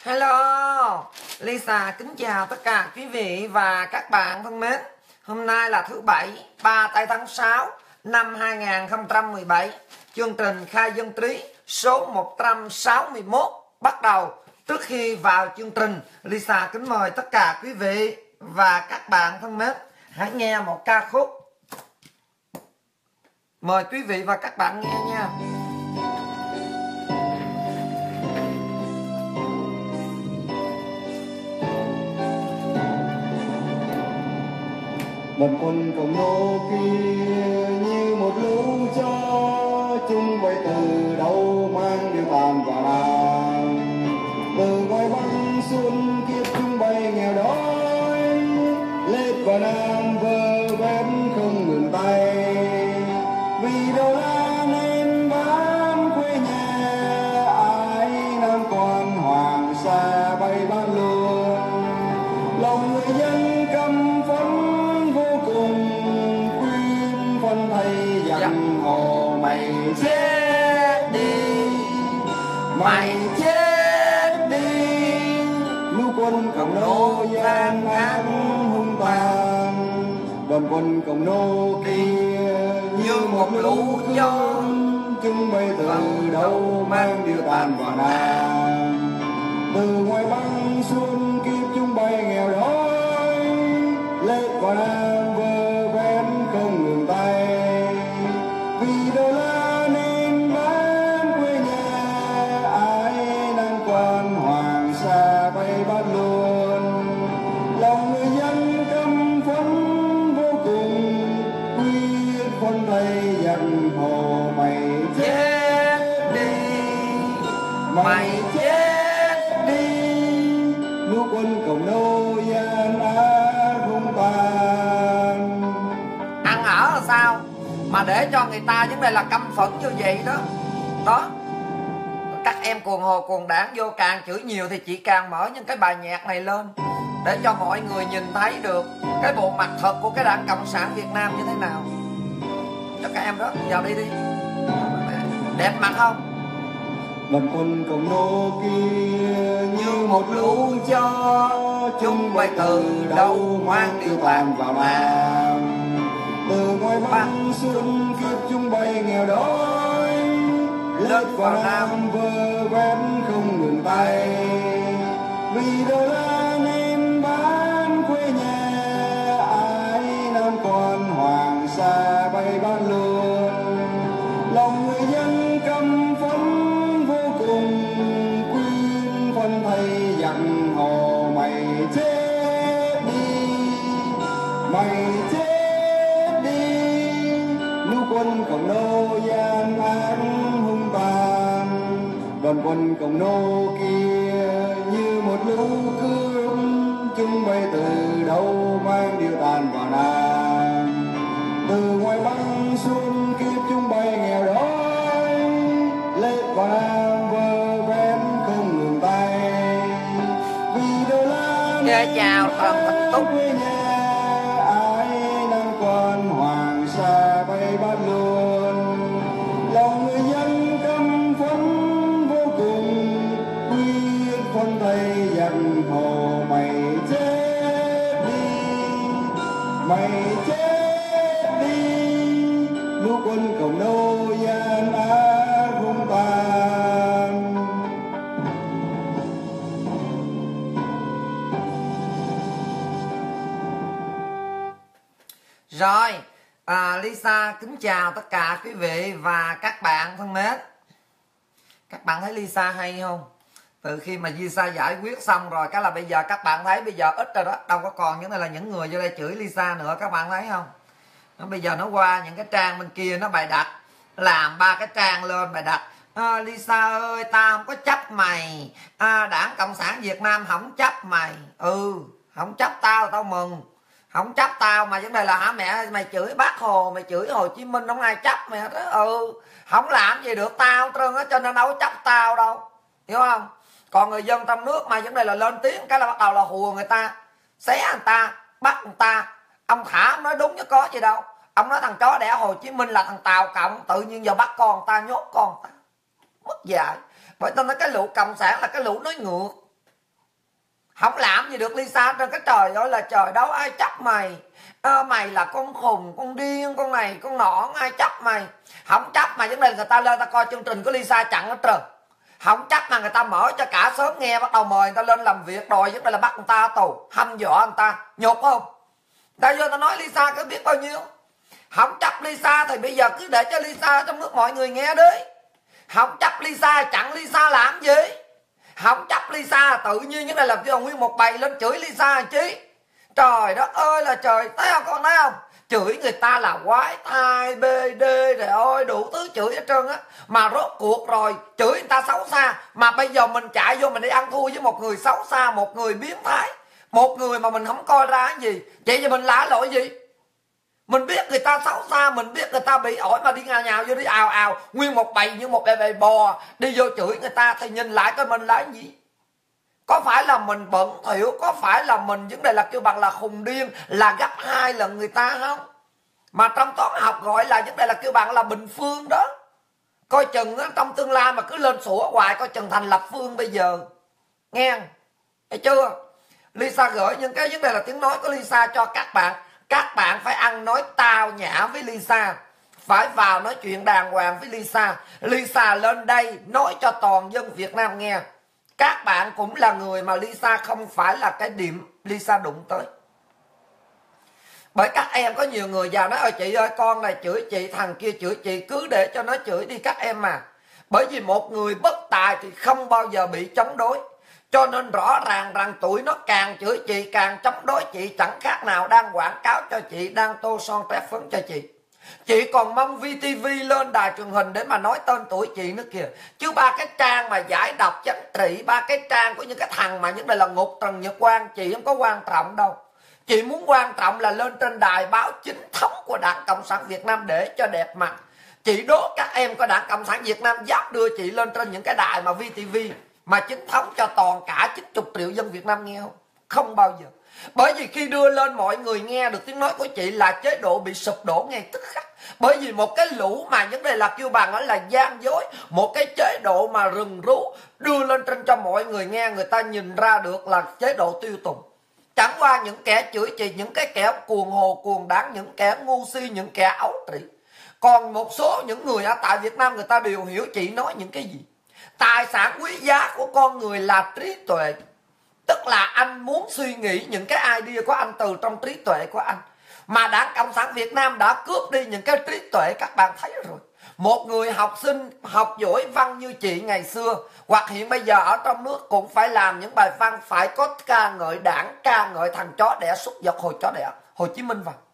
Hello, Lisa kính chào tất cả quý vị và các bạn thân mến. Hôm nay là thứ Bảy, 3 tây tháng 6 năm 2017. Chương trình Khai Dân Trí số 161 bắt đầu. Trước khi vào chương trình, Lisa kính mời tất cả quý vị và các bạn thân mến hãy nghe một ca khúc. Mời quý vị và các bạn nghe nha. Đoàn quân cộng nô kia như một lũ chó chung quay từ đâu mang điều tàn vào làng. Từ ngoài băng xuân kiếp chúng bay nghèo đói, lết vào Nam vơ vét không ngừng tay. Vì đâu ra nên bán quê nhà, ai Nam quan Hoàng Sa bay bắt luôn. Lòng người dân căm phẫn thầy dặn hồ mày chết đi, mày chết đi. Lũ quân cộng nô gian ác hung tàn, đoàn quân cộng nô kia như một lũ chó chúng bay từ đâu mang điều tàn vào Nam. Từ ngoài băng xuân kiếp chúng bay nghèo đói, lết vào Nam vơ vét không ngừng tay. Vì đâu là nên bán quê nhà, ai đang quan Hoàng Sa bay bắt luôn. Lòng người dân căm phẫn vô cùng, quyết con thầy dặn hồ mày chết đi, mày chết đi. Lũ quân cộng nô gian ác hung tàn. Ăn ở là sao mà để cho người ta vấn đề là căm phẫn như vậy đó. Đó, các em cuồng hồ cuồng đảng vô càng chửi nhiều thì chị càng mở những cái bài nhạc này lên để cho mọi người nhìn thấy được cái bộ mặt thật của cái Đảng Cộng sản Việt Nam như thế nào. Cho các em đó, vào đi đi. Đẹp mặt không? Đoàn quân cộng nô kia như một lũ chó chúng quay từ đâu mang điều tàn vào Nam. Từ ngoài băng xuân kiếp chúng bay nghèo đói, lết vào Nam vơ vét không ngừng tay. Vì đâu ra nên bán quê nhà, ai Nam quan Hoàng Sa bay bắt luôn. Lòng người dân căm phẫn vô cùng, quyết phân thầy dặn hồ mày chết đi, mày chết đi. Lũ quân cộng nô gian ác hung tàn, đoàn quân cộng nô kia như một lũ cướp chúng bay từ đâu mang điều tàn vào Nam. Từ ngoài băng xuân kiếp chúng bay nghèo đói, lết vào Nam vơ vét không ngừng tay. Vì đâu là Nghe chào Trần Thành Túc. quê nhà, ai đang quan Hoàng Sa bay bắt luôn. Lòng người dân căm phẫn vô cùng, quyết phân thầy dặn hồ mày chết đi, mày chết đi. Lũ quân cộng nô gian ác hung tàn. Rồi, Lisa kính chào tất cả quý vị và các bạn thân mến. Các bạn thấy Lisa hay không? Từ khi mà Lisa giải quyết xong rồi cái là bây giờ các bạn thấy bây giờ ít rồi đó, đâu có còn những này là những người vô đây chửi Lisa nữa, các bạn thấy không? Bây giờ nó qua những cái trang bên kia nó bày đặt, làm 3 cái trang lên bày đặt. Lisa ơi, tao không có chấp mày, Đảng Cộng sản Việt Nam không chấp mày. Không chấp tao, tao mừng. Không chấp tao mà vấn đề là hả mẹ, mày chửi Bác Hồ, mày chửi Hồ Chí Minh không ai chấp mày hết á. Không làm gì được tao trơn á, cho nên đâu có chấp tao đâu, hiểu không? Còn người dân trong nước mà vấn đề là lên tiếng cái là bắt đầu là hùa người ta, xé người ta, bắt người ta. Ông Thả ông nói đúng chứ có gì đâu. Ông nói thằng chó đẻ Hồ Chí Minh là thằng Tàu Cộng, tự nhiên giờ bắt con ta, nhốt con ta, mất dạy. Bởi tôi nói cái lũ cộng sản là cái lũ nói ngược, Không làm gì được Lisa trên cái trời ơi là trời, đâu ai chấp mày. Mày là con khùng, con điên, con này, con nọ, ai chấp mày. Không chấp mà vấn đề người ta lên ta coi chương trình của Lisa chặn hết trơn. Không chấp mà người ta mở cho cả sớm nghe, bắt đầu mời người ta lên làm việc rồi, vấn đề là bắt người ta tù, hăm dọa người ta, nhục không? Tại giờ ta nói Lisa có biết bao nhiêu. Không chấp Lisa thì bây giờ cứ để cho Lisa trong nước mọi người nghe đấy. Không chấp Lisa, chặn Lisa làm gì? Không chấp Lisa, tự nhiên như này làm cho nguyên một bầy lên chửi Lisa làm chi? Trời đất ơi là trời, thấy không con, thấy không? Chửi người ta là quái thai, BD rồi ôi đủ thứ chửi hết trơn á. Mà rốt cuộc rồi chửi người ta xấu xa, mà bây giờ mình chạy vô mình đi ăn thua với một người xấu xa, một người biến thái, một người mà mình không coi ra cái gì. Vậy thì mình lạ lỗi gì? Mình biết người ta xấu xa, mình biết người ta bị ổi mà đi nhào vô đi ào ào nguyên một bầy như một bầy bò đi vô chửi người ta, thì nhìn lại coi mình là cái gì? Có phải là mình bẩn thỉu, có phải là mình vấn đề là kêu bằng là khùng điên, là gấp 2 lần người ta không? Mà trong toán học gọi là vấn đề là kêu bằng là bình phương đó. Coi chừng trong tương lai mà cứ lên sủa hoài, coi chừng thành lập phương bây giờ. Nghe thấy chưa? Lisa gửi những cái vấn đề là tiếng nói của Lisa cho các bạn. Các bạn phải ăn nói tao nhã với Lisa, phải vào nói chuyện đàng hoàng với Lisa. Lisa lên đây nói cho toàn dân Việt Nam nghe. Các bạn cũng là người mà Lisa không phải là cái điểm Lisa đụng tới. Bởi các em có nhiều người già nói ơi chị ơi, con này chửi chị, thằng kia chửi chị, cứ để cho nó chửi đi các em mà. Bởi vì một người bất tài thì không bao giờ bị chống đối. Cho nên rõ ràng rằng tụi nó càng chửi chị, càng chống đối chị, chẳng khác nào đang quảng cáo cho chị, đang tô son trét phấn cho chị. Chị còn mong VTV lên đài truyền hình để mà nói tên tuổi chị nữa kìa. Chứ ba cái trang mà giải độc chánh trị, ba cái trang của những cái thằng mà những đây là Ngục Trần Nhật Quang, chị không có quan trọng đâu. Chị muốn quan trọng là lên trên đài báo chính thống của Đảng Cộng sản Việt Nam để cho đẹp mặt. Chị đố các em có Đảng Cộng sản Việt Nam dám đưa chị lên trên những cái đài mà VTV mà chính thống cho toàn cả 90 triệu dân Việt Nam nghe không? Không bao giờ. Bởi vì khi đưa lên mọi người nghe được tiếng nói của chị là chế độ bị sụp đổ ngay tức khắc. Bởi vì một cái lũ mà vấn đề là kêu bằng đó là gian dối, một cái chế độ mà rừng rú đưa lên trên cho mọi người nghe, người ta nhìn ra được là chế độ tiêu tùng. Chẳng qua những kẻ chửi chị, những cái kẻ cuồng hồ cuồng đáng, những kẻ ngu si, những kẻ ấu trĩ. Còn một số những người ở tại Việt Nam người ta đều hiểu chị nói những cái gì. Tài sản quý giá của con người là trí tuệ. Tức là anh muốn suy nghĩ những cái idea của anh từ trong trí tuệ của anh. Mà Đảng Cộng sản Việt Nam đã cướp đi những cái trí tuệ, các bạn thấy rồi. Một người học sinh học giỏi văn như chị ngày xưa, hoặc hiện bây giờ ở trong nước cũng phải làm những bài văn phải có ca ngợi Đảng, ca ngợi thằng chó đẻ súc vật hồi chó đẻ Hồ Chí Minh vào.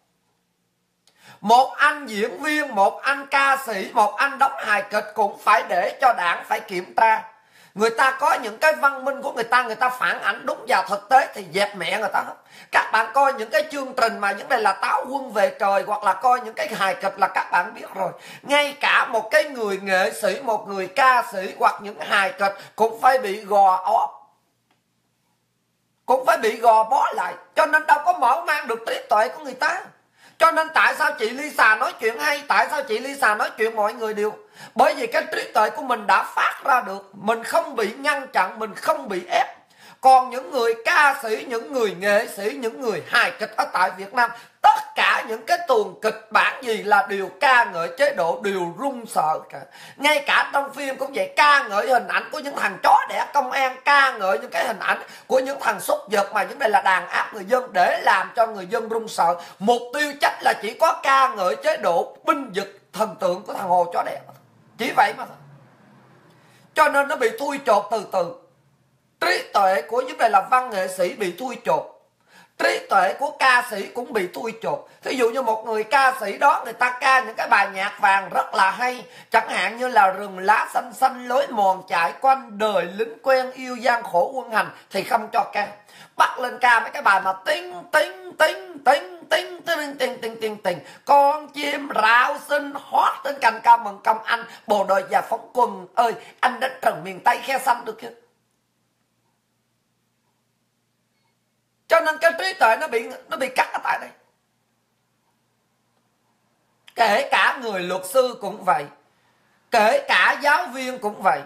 Một anh diễn viên, một anh ca sĩ, một anh đóng hài kịch cũng phải để cho Đảng phải kiểm tra. Người ta có những cái văn minh của người ta phản ảnh đúng vào thực tế thì dẹp mẹ người ta hết. Các bạn coi những cái chương trình mà những đây là Táo Quân Về Trời, hoặc là coi những cái hài kịch là các bạn biết rồi. Ngay cả một cái người nghệ sĩ, một người ca sĩ hoặc những hài kịch cũng phải bị gò óp, cũng phải bị gò bó lại. Cho nên đâu có mở mang được trí tuệ của người ta. Cho nên tại sao chị Lisa nói chuyện hay, tại sao chị Lisa nói chuyện mọi người đều, bởi vì cái trí tuệ của mình đã phát ra được. Mình không bị ngăn chặn, mình không bị ép. Còn những người ca sĩ, những người nghệ sĩ, những người hài kịch ở tại Việt Nam, tất cả những cái tuồng kịch bản gì là đều ca ngợi chế độ, đều run sợ cả. Ngay cả trong phim cũng vậy, ca ngợi hình ảnh của những thằng chó đẻ công an, ca ngợi những cái hình ảnh của những thằng súc vật mà những đây là đàn áp người dân để làm cho người dân run sợ. Mục tiêu chắc là chỉ có ca ngợi chế độ binh vực thần tượng của thằng Hồ chó đẻ, chỉ vậy mà thôi. Cho nên nó bị thui chột từ từ. Trí tuệ của những đây là văn nghệ sĩ bị thui chột, trí tuệ của ca sĩ cũng bị thui chột. Thí dụ như một người ca sĩ đó, người ta ca những cái bài nhạc vàng rất là hay, chẳng hạn như là rừng lá xanh xanh lối mòn chạy quanh, đời lính quen yêu gian khổ quân hành, thì không cho ca. Bắt lên ca mấy cái bài mà tính tính tính tính tính tính tính tính tính tính, con chim rạo xinh hót trên cành ca mừng công anh, bộ đội và phóng quân ơi, anh đánh trần miền Tây khe xanh được chưa? Cho nên cái trí tuệ nó bị cắt ở tại đây. Kể cả người luật sư cũng vậy, kể cả giáo viên cũng vậy.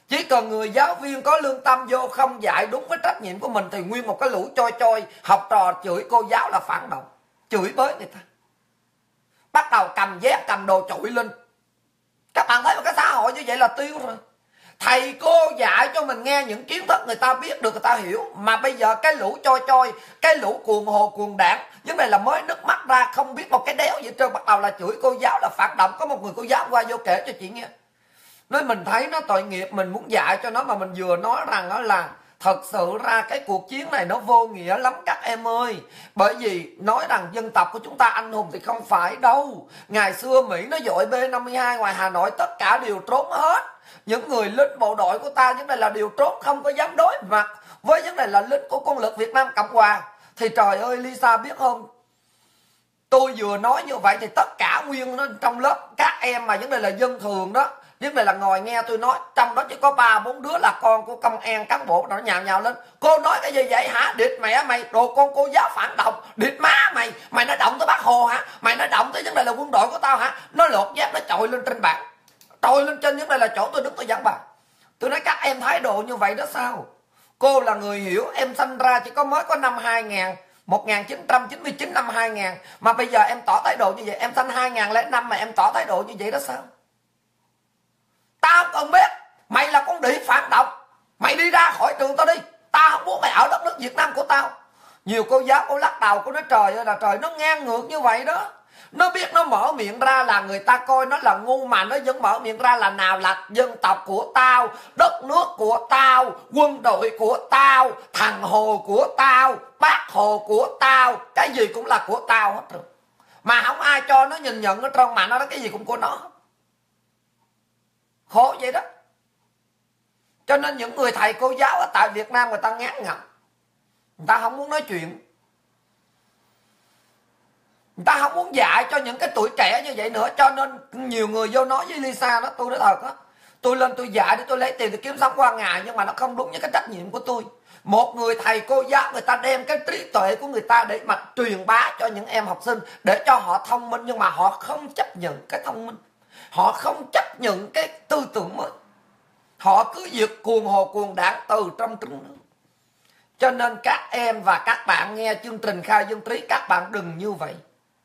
Chỉ cần người giáo viên có lương tâm vô không dạy đúng với trách nhiệm của mình thì nguyên một cái lũ choi choi học trò chửi cô giáo là phản động, chửi bới người ta, bắt đầu cầm dép cầm đồ chọi lên. Các bạn thấy một cái xã hội như vậy là tiêu rồi. Thầy cô dạy cho mình nghe những kiến thức người ta biết được, người ta hiểu. Mà bây giờ cái lũ choi choi, cái lũ cuồng hồ cuồng đảng, vấn đề là mới nước mắt ra không biết một cái đéo gì trơn, bắt đầu là chửi cô giáo là phản động. Có một người cô giáo qua vô kể cho chị nghe, nói mình thấy nó tội nghiệp, mình muốn dạy cho nó mà mình vừa nói rằng đó là thật sự ra cái cuộc chiến này nó vô nghĩa lắm các em ơi. Bởi vì nói rằng dân tộc của chúng ta anh hùng thì không phải đâu. Ngày xưa Mỹ nó dội B-52 ngoài Hà Nội tất cả đều trốn hết. Những người lính bộ đội của ta vấn đề là đều trốn, không có dám đối mặt với vấn đề là lính của quân lực Việt Nam Cộng Hòa. Thì trời ơi Lisa biết không, tôi vừa nói như vậy thì tất cả nguyên nó trong lớp các em mà vấn đề là dân thường đó, vấn đề là ngồi nghe tôi nói, trong đó chỉ có 3-4 đứa là con của công an cán bộ, nó nhào nhào lên. Cô nói cái gì vậy hả? Địt mẹ mày, đồ con cô giáo phản động, địt má mày, mày nói động tới Bác Hồ hả? Mày nói động tới vấn đề là quân đội của tao hả? Nó lột dép nó trội lên trên bảng, trội lên trên vấn đề là chỗ tôi đứng tôi giảng bài. Tôi nói các em thái độ như vậy đó sao? Cô là người hiểu, em sinh ra chỉ có mới có năm 2000, 1999 năm 2000 mà bây giờ em tỏ thái độ như vậy. Em sinh 2005 mà em tỏ thái độ như vậy đó sao? Tao không cần biết, mày là con đĩ phản động, mày đi ra khỏi trường tao đi, tao không muốn mày ở đất nước Việt Nam của tao. Nhiều cô giáo cô lắc đầu, cô nói trời ơi là trời, nó ngang ngược như vậy đó. Nó biết nó mở miệng ra là người ta coi nó là ngu, mà nó vẫn mở miệng ra là nào là dân tộc của tao, đất nước của tao, quân đội của tao, thằng Hồ của tao, Bác Hồ của tao, cái gì cũng là của tao hết rồi. Mà không ai cho nó nhìn nhận ở trong mà nó nói cái gì cũng của nó. Khổ vậy đó. Cho nên những người thầy cô giáo ở tại Việt Nam người ta ngán ngẩm, người ta không muốn nói chuyện, người ta không muốn dạy cho những cái tuổi trẻ như vậy nữa. Cho nên nhiều người vô nói với Lisa đó, tôi nói thật á, tôi lên tôi dạy để tôi lấy tiền để kiếm sống qua ngày, nhưng mà nó không đúng với cái trách nhiệm của tôi. Một người thầy cô giáo người ta đem cái trí tuệ của người ta để mà truyền bá cho những em học sinh, để cho họ thông minh, nhưng mà họ không chấp nhận cái thông minh, họ không chấp nhận cái tư tưởng mới, họ cứ việc cuồng hồ cuồng đảng từ trong trứng nước. Cho nên các em và các bạn nghe chương trình Khai Dân Trí, các bạn đừng như vậy.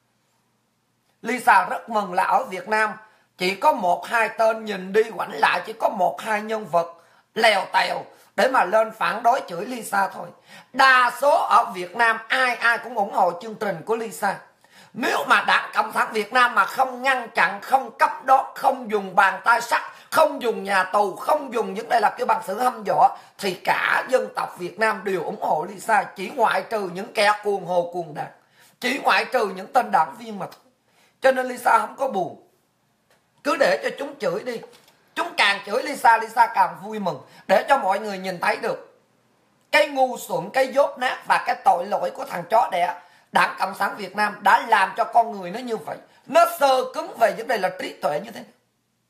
Lisa rất mừng là ở Việt Nam chỉ có 1-2 tên nhìn đi ngoảnh lại, chỉ có 1-2 nhân vật lèo tèo để mà lên phản đối chửi Lisa thôi. Đa số ở Việt Nam ai ai cũng ủng hộ chương trình của Lisa. Nếu mà Đảng Cộng sản Việt Nam mà không ngăn chặn, không cấp đón, không dùng bàn tay sắt, không dùng nhà tù, không dùng những đây là cái bằng sự hăm dọa, thì cả dân tộc Việt Nam đều ủng hộ Lisa, chỉ ngoại trừ những kẻ cuồng hồ cuồng đảng, chỉ ngoại trừ những tên đảng viên mà thôi. Cho nên Lisa không có buồn, cứ để cho chúng chửi đi. Chúng càng chửi Lisa, Lisa càng vui mừng, để cho mọi người nhìn thấy được cái ngu xuẩn, cái dốt nát và cái tội lỗi của thằng chó đẻ Đảng Cộng sản Việt Nam đã làm cho con người nó như vậy. Nó sơ cứng về vấn đề là trí tuệ như thế này.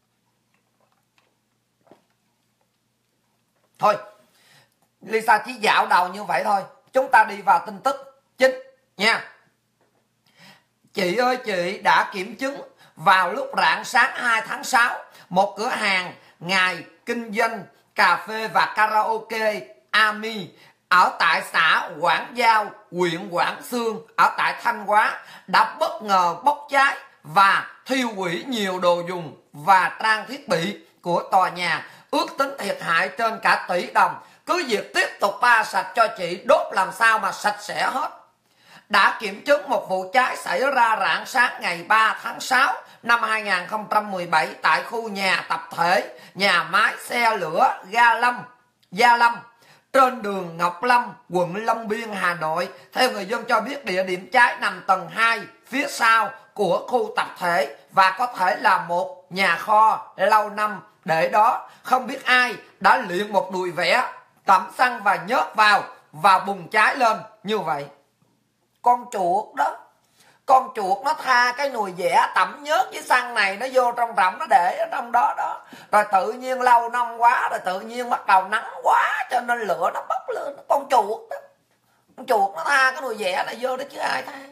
Thôi, Lisa chỉ dạo đầu như vậy thôi. Chúng ta đi vào tin tức chính nha. Chị ơi chị đã kiểm chứng vào lúc rạng sáng 2 tháng 6, một cửa hàng ngày kinh doanh cà phê và karaoke Ami ở tại xã Quảng Giao, huyện Quảng Xương ở tại Thanh Hóa đã bất ngờ bốc cháy và thiêu hủy nhiều đồ dùng và trang thiết bị của tòa nhà, ước tính thiệt hại trên cả tỷ đồng. Cứ việc tiếp tục ba sạch cho chị, đốt làm sao mà sạch sẽ hết. Đã kiểm chứng một vụ cháy xảy ra rạng sáng ngày 3 tháng 6 năm 2017 tại khu nhà tập thể, nhà máy xe lửa Gia Lâm trên đường Ngọc Lâm, quận Long Biên, Hà Nội. Theo người dân cho biết, địa điểm cháy nằm tầng 2 phía sau của khu tập thể và có thể là một nhà kho lâu năm để đó. Không biết ai đã luyện một đùi vẽ, tẩm xăng và nhớt vào và bùng cháy lên như vậy. Con chuột đó, con chuột nó tha cái nồi vẽ tẩm nhớt với xăng này nó vô trong rộng, nó để ở trong đó đó, rồi tự nhiên lâu năm quá rồi tự nhiên bắt đầu nắng quá cho nên lửa nó bốc lên. Con chuột đó, con chuột nó tha cái nồi vẽ này vô đó chứ ai tha.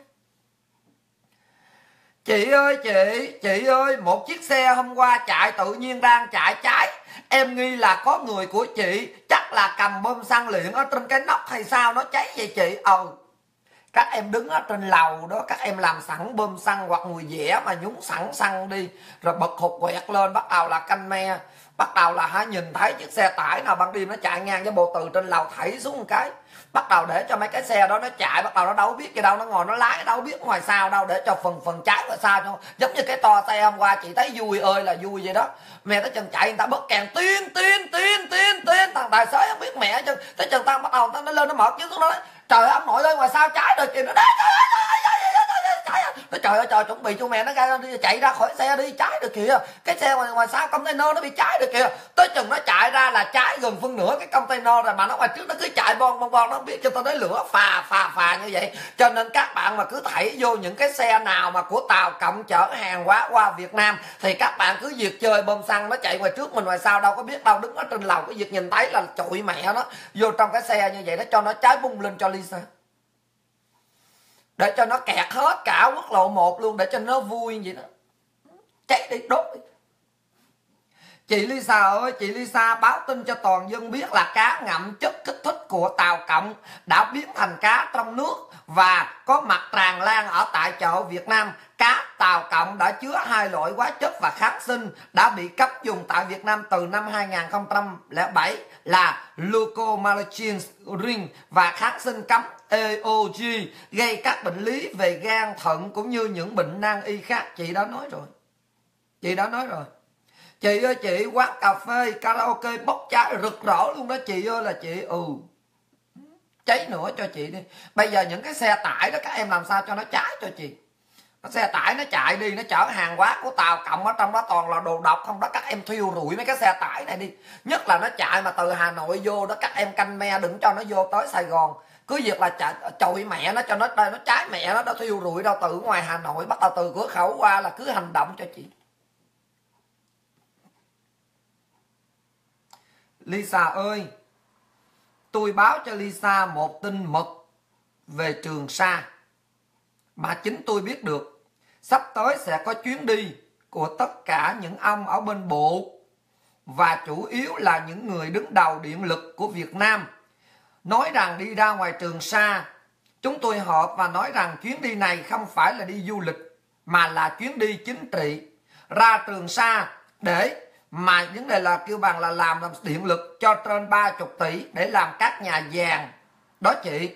Chị ơi chị ơi, một chiếc xe hôm qua chạy tự nhiên đang chạy cháy, Em nghi là có người của chị chắc là cầm bơm xăng luyện ở trên cái nóc hay sao nó cháy vậy chị. Các em đứng ở trên lầu đó, các em làm sẵn bơm xăng hoặc mùi dẻ mà nhúng sẵn xăng đi, rồi bật hụt quẹt lên, bắt đầu là canh me, bắt đầu là nhìn thấy chiếc xe tải nào ban đêm nó chạy ngang cái bộ từ trên lầu thảy xuống một cái, bắt đầu để cho mấy cái xe đó nó chạy, bắt đầu nó đâu biết gì đâu, nó ngồi nó lái đâu biết ngoài sao đâu, để cho phần trái ngoài sao cho giống như cái to xe hôm qua chị thấy vui ơi là vui vậy đó. Mẹ tới chừng chạy người ta bớt kèn tiên thằng tài xế không biết mẹ chứ, tới chừng ta bắt đầu nó lên nó mở chiếc xuống nó nói trời ơi ông nội ơi ngoài sao trái rồi kìa, nó đấy nó trời ơi trời, chuẩn bị cho mẹ nó ra đi, chạy ra khỏi xe đi, trái được kìa, cái xe ngoài sau container nó bị trái được kìa. Tới chừng nó chạy ra là trái gần phân nửa cái container rồi, mà nó ngoài trước nó cứ chạy bon nó không biết cho tao nói lửa phà như vậy. Cho nên các bạn mà cứ thảy vô những cái xe nào mà của Tàu Cộng chở hàng hóa qua Việt Nam thì các bạn cứ việc chơi bơm xăng, nó chạy ngoài trước mình ngoài sau đâu có biết đâu, đứng ở trên lầu cái việc nhìn thấy là trụi mẹ nó vô trong cái xe như vậy đó, cho nó cháy bung lên cho Lisa, để cho nó kẹt hết cả quốc lộ 1 luôn, để cho nó vui vậy đó, cháy đi đốt đi. Chị Lisa ơi, chị Lisa báo tin cho toàn dân biết là cá ngậm chất kích thích của Tàu Cộng đã biến thành cá trong nước và có mặt tràn lan ở tại chợ Việt Nam. Cá Tàu Cộng đã chứa 2 loại hóa chất và kháng sinh đã bị cấm dùng tại Việt Nam từ năm 2007 là Lucomycin ring và kháng sinh cấm EOG, gây các bệnh lý về gan, thận cũng như những bệnh nan y khác. Chị đã nói rồi. Chị ơi, chị quán cà phê karaoke bốc cháy rực rỡ luôn đó chị ơi, là chị cháy nữa cho chị đi. Bây giờ những cái xe tải đó các em làm sao cho nó cháy cho chị. Xe tải nó chạy đi, nó chở hàng hóa của Tàu Cộng ở trong đó toàn là đồ độc không đó, các em thiêu rụi mấy cái xe tải này đi. Nhất là nó chạy mà từ Hà Nội vô đó, các em canh me đừng cho nó vô tới Sài Gòn. Cứ việc là chọi mẹ nó cho nó cháy mẹ nó thiêu rụi đâu, từ ngoài Hà Nội bắt đầu từ cửa khẩu qua là cứ hành động cho chị. Lisa ơi, tôi báo cho Lisa một tin mật về Trường Sa mà chính tôi biết được. Sắp tới sẽ có chuyến đi của tất cả những ông ở bên bộ và chủ yếu là những người đứng đầu điện lực của Việt Nam, nói rằng đi ra ngoài Trường Sa. Chúng tôi họp và nói rằng chuyến đi này không phải là đi du lịch mà là chuyến đi chính trị ra Trường Sa, để mà vấn đề là kêu bằng là làm điện lực cho trên 30 tỷ để làm các nhà vàng đó chị.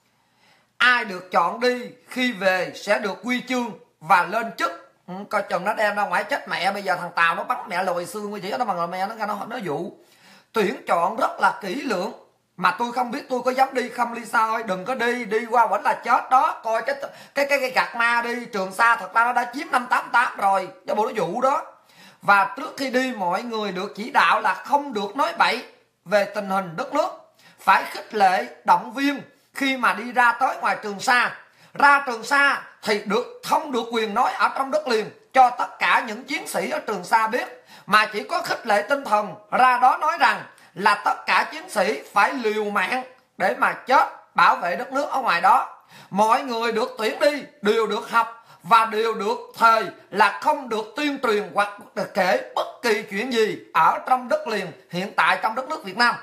Ai được chọn đi khi về sẽ được huy chương và lên chức. Coi chừng nó đem ra ngoài chết mẹ. Bây giờ thằng Tàu nó bắn mẹ lồi xương với chị nó bằng mẹ nó dụ. Tuyển chọn rất là kỹ lưỡng mà tôi không biết tôi có dám đi không. Lisa ơi, đừng có đi, đi qua vẫn là chết đó. Coi cái gạt ma đi. Trường Sa thật ra nó đã chiếm 588 rồi, cái bộ nó dụ đó. Và trước khi đi mọi người được chỉ đạo là không được nói bậy về tình hình đất nước, phải khích lệ động viên khi mà đi ra tới ngoài Trường Sa. Ra Trường Sa thì không được quyền nói ở trong đất liền cho tất cả những chiến sĩ ở Trường Sa biết, mà chỉ có khích lệ tinh thần ra đó nói rằng là tất cả chiến sĩ phải liều mạng để mà chết bảo vệ đất nước ở ngoài đó. Mọi người được tuyển đi đều được học và đều được thề là không được tuyên truyền hoặc kể bất kỳ chuyện gì ở trong đất liền hiện tại trong đất nước Việt Nam.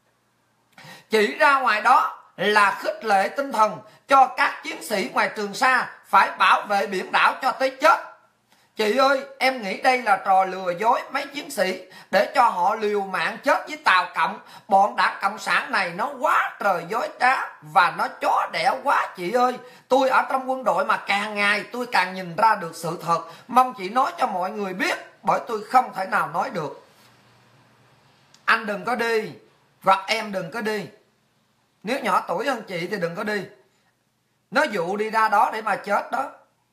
Chỉ ra ngoài đó là khích lệ tinh thần cho các chiến sĩ ngoài Trường Sa phải bảo vệ biển đảo cho tới chết. Chị ơi, em nghĩ đây là trò lừa dối mấy chiến sĩ để cho họ liều mạng chết với Tàu Cộng. Bọn Đảng Cộng sản này nó quá trời dối trá và nó chó đẻ quá chị ơi. Tôi ở trong quân đội mà càng ngày tôi càng nhìn ra được sự thật. Mong chị nói cho mọi người biết, bởi tôi không thể nào nói được. Anh đừng có đi, hoặc em đừng có đi. Nếu nhỏ tuổi hơn chị thì đừng có đi. Nó dụ đi ra đó để mà chết đó.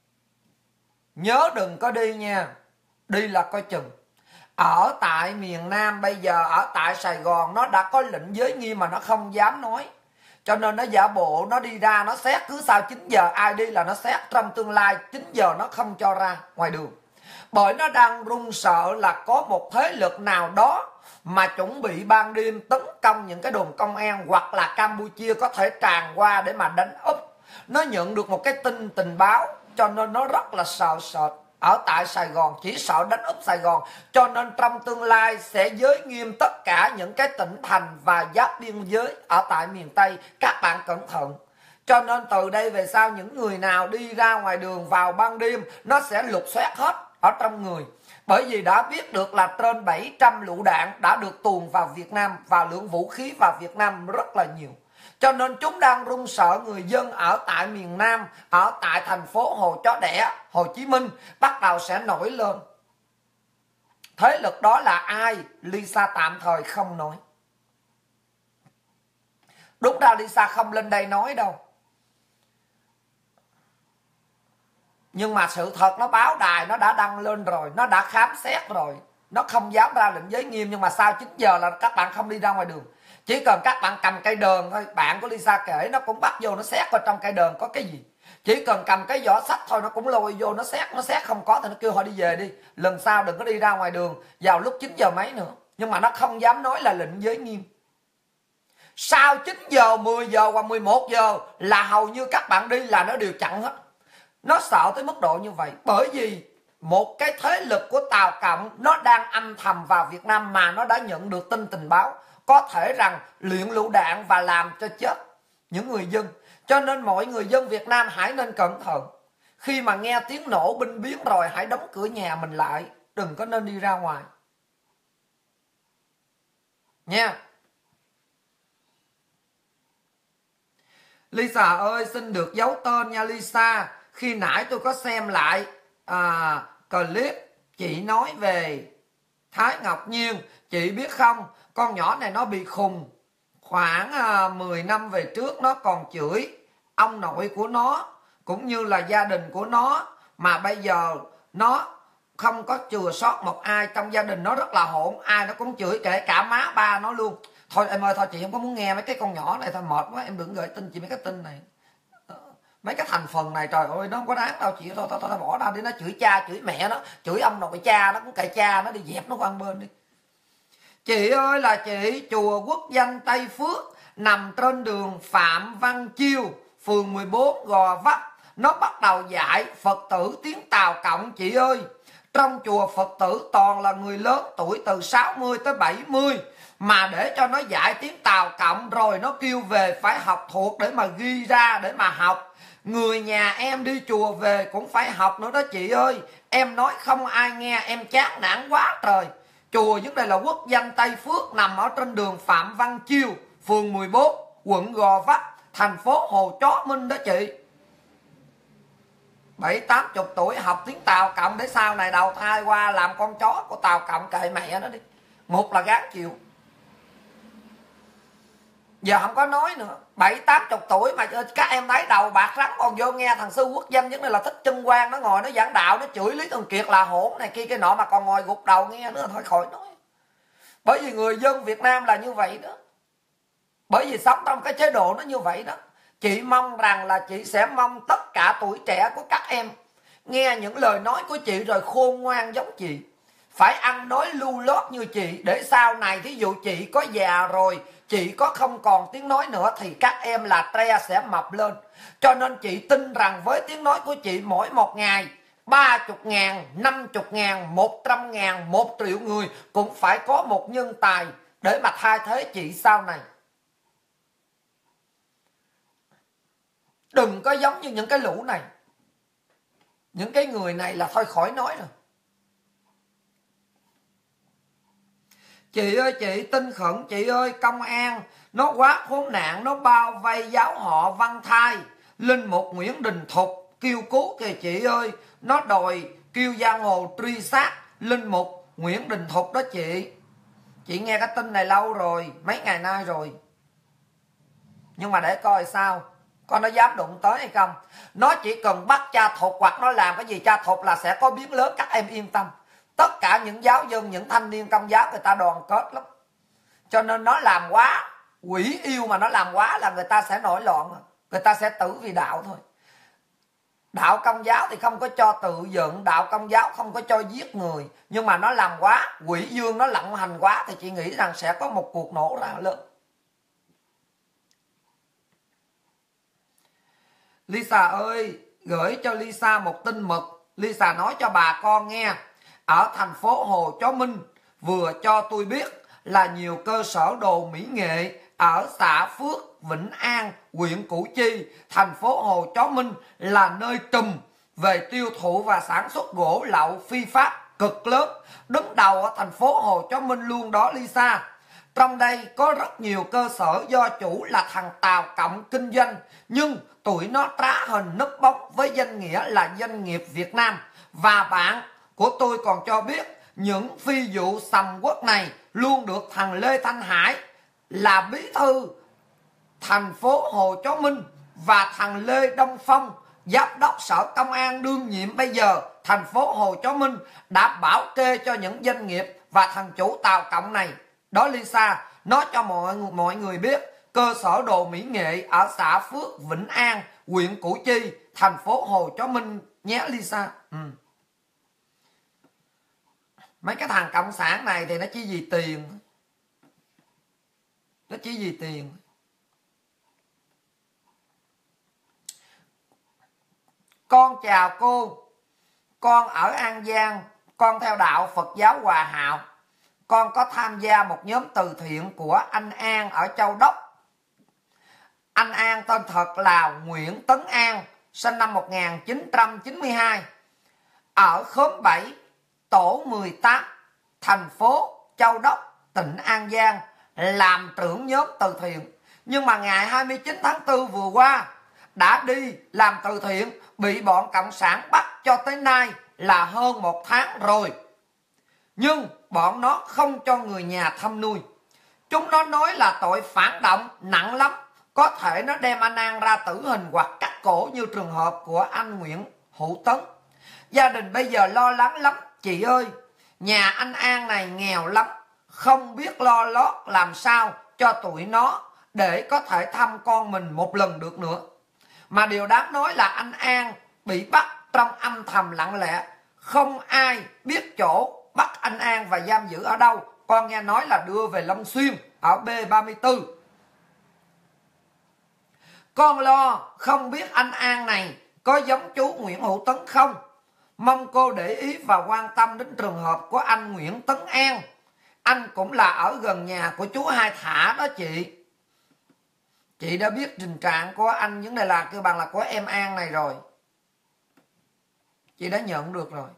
Nhớ đừng có đi nha. Đi là coi chừng. Ở tại miền Nam bây giờ, ở tại Sài Gòn nó đã có lệnh giới nghiêm mà nó không dám nói. Cho nên nó giả bộ nó đi ra, nó xét cứ sau 9 giờ ai đi là nó xét trong tương lai 9 giờ nó không cho ra ngoài đường. Bởi nó đang run sợ là có một thế lực nào đó mà chuẩn bị ban đêm tấn công những cái đồn công an, hoặc là Campuchia có thể tràn qua để mà đánh úp. Nó nhận được một cái tình báo cho nên nó rất là sợ sệt. ở tại Sài Gòn, chỉ sợ đánh úp Sài Gòn. Cho nên trong tương lai sẽ giới nghiêm tất cả những cái tỉnh thành và giáp biên giới ở tại miền Tây. Các bạn cẩn thận. Cho nên từ đây về sau những người nào đi ra ngoài đường vào ban đêm nó sẽ lục soát hết ở trong người. Bởi vì đã biết được là trên 700 lựu đạn đã được tuồn vào Việt Nam và lượng vũ khí vào Việt Nam rất là nhiều. Cho nên chúng đang run sợ người dân ở tại miền Nam, ở tại thành phố Hồ Chó Đẻ, Hồ Chí Minh bắt đầu sẽ nổi lên. Thế lực đó là ai? Lisa tạm thời không nói. Đúng ra Lisa không lên đây nói đâu. Nhưng mà sự thật nó báo đài nó đã đăng lên rồi, nó đã khám xét rồi. Nó không dám ra lệnh giới nghiêm, nhưng mà sau 9 giờ là các bạn không đi ra ngoài đường. Chỉ cần các bạn cầm cây đờn thôi, bạn của Lisa kể nó cũng bắt vô nó xét vào trong cây đờn có cái gì. Chỉ cần cầm cái vỏ sách thôi nó cũng lôi vô nó xét không có thì nó kêu họ đi về đi. Lần sau đừng có đi ra ngoài đường vào lúc 9 giờ mấy nữa. Nhưng mà nó không dám nói là lệnh giới nghiêm. Sau 9 giờ, 10 giờ hoặc 11 giờ là hầu như các bạn đi là nó đều chặn hết. Nó sợ tới mức độ như vậy. Bởi vì một cái thế lực của Tàu Cộng nó đang âm thầm vào Việt Nam mà nó đã nhận được tin tình báo. Có thể rằng luyện lựu đạn và làm cho chết những người dân. Cho nên mọi người dân Việt Nam hãy nên cẩn thận. Khi mà nghe tiếng nổ binh biến rồi hãy đóng cửa nhà mình lại. Đừng có nên đi ra ngoài. Nha. Lisa ơi, xin được giấu tên nha Lisa. Khi nãy tôi có xem lại clip chị nói về Thái Ngọc Nhiên. Chị biết không, con nhỏ này nó bị khùng. Khoảng 10 năm về trước nó còn chửi ông nội của nó cũng như là gia đình của nó. Mà bây giờ nó không có chừa sót một ai. Trong gia đình nó rất là hỗn, ai nó cũng chửi, kể cả má ba nó luôn. Thôi em ơi, thôi chị không có muốn nghe mấy cái con nhỏ này, thôi mệt quá, em đừng gửi tin chị mấy cái tin này. Mấy cái thành phần này trời ơi nó không có đáng đâu chị. Thôi bỏ ra đi. Nó chửi cha chửi mẹ nó, chửi ông nội cha nó, cũng kệ cha nó đi, dẹp nó qua một bên đi. Chị ơi là chị, chùa Quốc Danh Tây Phước nằm trên đường Phạm Văn Chiêu, phường 14 Gò Vấp. Nó bắt đầu dạy Phật tử tiếng Tàu Cộng chị ơi. Trong chùa Phật tử toàn là người lớn tuổi từ 60 tới 70. Mà để cho nó dạy tiếng Tàu Cộng rồi nó kêu về phải học thuộc để mà ghi ra để mà học. Người nhà em đi chùa về cũng phải học nữa đó chị ơi. Em nói không ai nghe, em chán nản quá trời. Chùa dưới đây là Quốc Danh Tây Phước nằm ở trên đường Phạm Văn Chiêu, phường 14, quận Gò Vấp, thành phố Hồ Chí Minh đó chị. 70-80 tuổi học tiếng Tàu Cộng để sau này đầu thai qua làm con chó của Tàu Cộng, kệ mẹ nó đi. Một là gán chịu. Giờ không có nói nữa. 70-80 tuổi mà các em thấy đầu bạc rắn còn vô nghe thằng sư Quốc Danh vấn này là Thích Chân Quang nó ngồi nó giảng đạo, nó chửi Lý Thường Kiệt là hỗn này kia cái nọ mà còn ngồi gục đầu nghe nữa, thôi khỏi nói. Bởi vì người dân Việt Nam là như vậy đó. Bởi vì sống trong cái chế độ nó như vậy đó. Chị mong rằng là chị sẽ mong tất cả tuổi trẻ của các em nghe những lời nói của chị rồi khôn ngoan giống chị. Phải ăn nói lưu lót như chị, để sau này thí dụ chị có già rồi, chị có không còn tiếng nói nữa thì các em là tre sẽ mập lên. Cho nên chị tin rằng với tiếng nói của chị mỗi một ngày 30.000, 50.000, 100.000, 1 triệu người cũng phải có một nhân tài để mà thay thế chị sau này. Đừng có giống như những cái lũ này. Những cái người này là thôi khỏi nói rồi. Chị ơi, chị tin khẩn chị ơi, công an nó quá khốn nạn, nó bao vây giáo họ Văn Thai. Linh mục Nguyễn Đình Thục kêu cứu kìa chị ơi. Nó đòi kêu giang hồ truy sát linh mục Nguyễn Đình Thục đó chị. Chị nghe cái tin này lâu rồi, mấy ngày nay rồi. Nhưng mà để coi sao, con nó dám đụng tới hay không. Nó chỉ cần bắt cha Thục hoặc nó làm cái gì cha Thục là sẽ có biến lớn, các em yên tâm. Tất cả những giáo dân, những thanh niên công giáo người ta đoàn kết lắm. Cho nên nó làm quá, quỷ yêu mà nó làm quá là người ta sẽ nổi loạn. Người ta sẽ tử vì đạo thôi. Đạo Công giáo thì không có cho tự dựng, đạo Công giáo không có cho giết người. Nhưng mà nó làm quá, quỷ dương nó lộng hành quá thì chị nghĩ rằng sẽ có một cuộc nổ ra lớn. Lisa ơi, gửi cho Lisa một tin mật. Lisa nói cho bà con nghe, ở thành phố Hồ Chí Minh vừa cho tôi biết là nhiều cơ sở đồ mỹ nghệ ở xã Phước, Vĩnh An, huyện Củ Chi, thành phố Hồ Chí Minh là nơi trùm về tiêu thụ và sản xuất gỗ lậu phi pháp cực lớn, đứng đầu ở thành phố Hồ Chí Minh luôn đó Lisa. Trong đây có rất nhiều cơ sở do chủ là thằng Tàu Cộng kinh doanh, nhưng tụi nó trá hình núp bóng với danh nghĩa là doanh nghiệp Việt Nam. Và bạn của tôi còn cho biết những phi vụ sầm uất này luôn được thằng Lê Thanh Hải là bí thư thành phố Hồ Chí Minh và thằng Lê Đông Phong, giám đốc sở công an đương nhiệm bây giờ thành phố Hồ Chí Minh đã bảo kê cho những doanh nghiệp và thằng chủ Tàu Cộng này. Đó Lisa, nói cho mọi người biết cơ sở đồ mỹ nghệ ở xã Phước, Vĩnh An, huyện Củ Chi, thành phố Hồ Chí Minh nhé Lisa. Mấy cái thằng cộng sản này thì nó chỉ vì tiền. Nó chỉ vì tiền. Con chào cô. Con ở An Giang. Con theo đạo Phật giáo Hòa Hảo. Con có tham gia một nhóm từ thiện của anh An ở Châu Đốc. Anh An tên thật là Nguyễn Tấn An, sinh năm 1992, ở khóm 7, tổ 18, thành phố Châu Đốc, tỉnh An Giang, làm trưởng nhóm từ thiện. Nhưng mà ngày 29 tháng 4 vừa qua đã đi làm từ thiện, bị bọn cộng sản bắt cho tới nay là hơn 1 tháng rồi. Nhưng bọn nó không cho người nhà thăm nuôi. Chúng nó nói là tội phản động nặng lắm, có thể nó đem anh An ra tử hình hoặc cắt cổ như trường hợp của anh Nguyễn Hữu Tấn. Gia đình bây giờ lo lắng lắm chị ơi. Nhà anh An này nghèo lắm, không biết lo lót làm sao cho tụi nó để có thể thăm con mình một lần được nữa. Mà điều đáng nói là anh An bị bắt trong âm thầm lặng lẽ, không ai biết chỗ bắt anh An và giam giữ ở đâu. Con nghe nói là đưa về Long Xuyên ở B34. Con lo không biết anh An này có giống chú Nguyễn Hữu Tấn không. Mong cô để ý và quan tâm đến trường hợp của anh Nguyễn Tấn An. Anh cũng là ở gần nhà của chú Hai Thả đó chị. Chị đã biết tình trạng của anh vấn đề là kêu bằng là của em An này rồi. Chị đã nhận được rồi.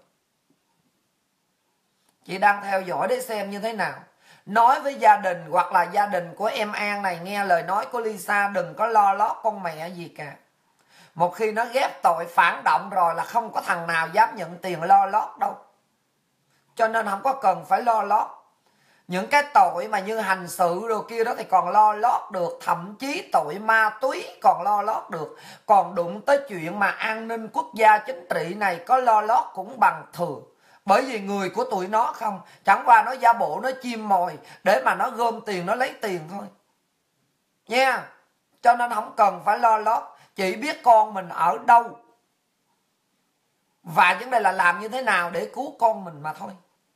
Chị đang theo dõi để xem như thế nào. Nói với gia đình hoặc là gia đình của em An này nghe lời nói của Lisa, đừng có lo lót con mẹ gì cả. Một khi nó ghép tội phản động rồi là không có thằng nào dám nhận tiền lo lót đâu. Cho nên không có cần phải lo lót. Những cái tội mà như hành sự đồ kia đó thì còn lo lót được. Thậm chí tội ma túy còn lo lót được. Còn đụng tới chuyện mà an ninh quốc gia chính trị này có lo lót cũng bằng thường. Bởi vì người của tụi nó không. Chẳng qua nó giả bộ, nó chim mồi để mà nó gom tiền, nó lấy tiền thôi nha. Cho nên không cần phải lo lót. Chỉ biết con mình ở đâu và vấn đề là làm như thế nào để cứu con mình mà thôi.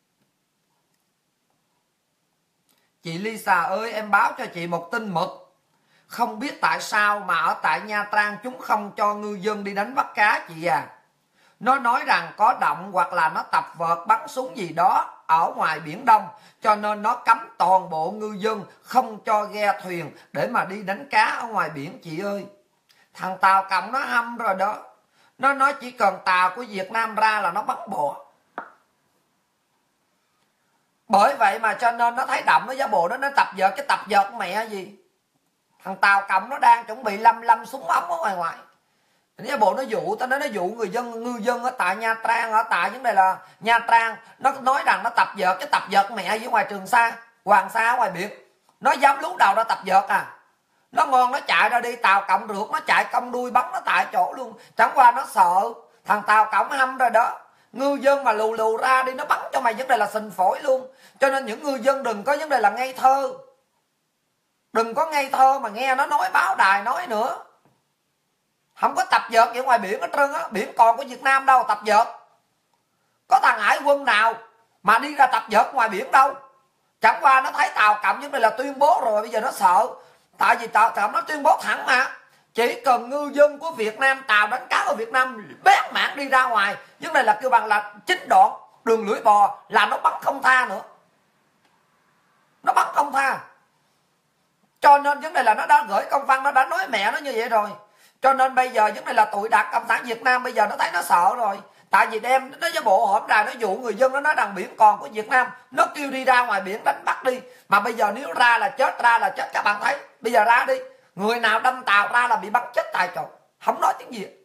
Chị Lisa ơi, em báo cho chị một tin mật. Không biết tại sao mà ở tại Nha Trang chúng không cho ngư dân đi đánh bắt cá chị à. Nó nói rằng có động hoặc là nó tập vợt bắn súng gì đó ở ngoài Biển Đông, cho nên nó cấm toàn bộ ngư dân không cho ghe thuyền để mà đi đánh cá ở ngoài biển chị ơi. Thằng Tàu Cộng nó hâm rồi đó. Nó nói chỉ cần tàu của Việt Nam ra là nó bắn bộ. Bởi vậy mà cho nên nó thấy động nó giả bộ nó tập vợt, cái tập vợt mẹ gì. Thằng Tàu Cộng nó đang chuẩn bị lâm súng ống ở ngoài. Giả bộ nó dụ, tao nói nó dụ ngư dân ở tại Nha Trang, ở tại vấn đề là Nha Trang. Nó nói rằng nó tập vợt, cái tập vợt mẹ dưới ngoài Trường Sa, Hoàng Sa ở ngoài biển. Nó dám lú đầu ra tập vợt à. Nó ngon nó chạy ra đi, Tàu Cộng rượt nó chạy cong đuôi bắn nó tại chỗ luôn. Chẳng qua nó sợ thằng Tàu Cộng hâm rồi đó. Ngư dân mà lù ra đi nó bắn cho mày vấn đề là sình phổi luôn. Cho nên những ngư dân đừng có vấn đề là ngây thơ. Đừng có ngây thơ mà nghe nó nói báo đài nói nữa. Không có tập vợt ở ngoài biển hết trơn á. Biển còn của Việt Nam đâu tập vợt. Có thằng hải quân nào mà đi ra tập vợt ngoài biển đâu. Chẳng qua nó thấy Tàu Cộng vấn đề là tuyên bố rồi, bây giờ nó sợ. Tại vì Tàu Cộng nó tuyên bố thẳng mà. Chỉ cần ngư dân của Việt Nam, tàu đánh cá của Việt Nam bén mảng đi ra ngoài, vấn đề là kêu bằng là chính đoạn đường lưỡi bò là nó bắn không tha nữa, nó bắn không tha. Cho nên vấn đề là nó đã gửi công văn, nó đã nói mẹ nó như vậy rồi. Cho nên bây giờ vấn đề là tụi Đảng Cộng sản Việt Nam bây giờ nó thấy nó sợ rồi. Tại vì đem nó với bộ hổm đài nó dụ người dân, nó nói rằng biển còn của Việt Nam, nó kêu đi ra ngoài biển đánh bắt đi. Mà bây giờ nếu ra là chết, ra là chết. Các bạn thấy bây giờ ra đi, người nào đâm tàu ra là bị bắn chết tại chỗ, không nói tiếng Việt.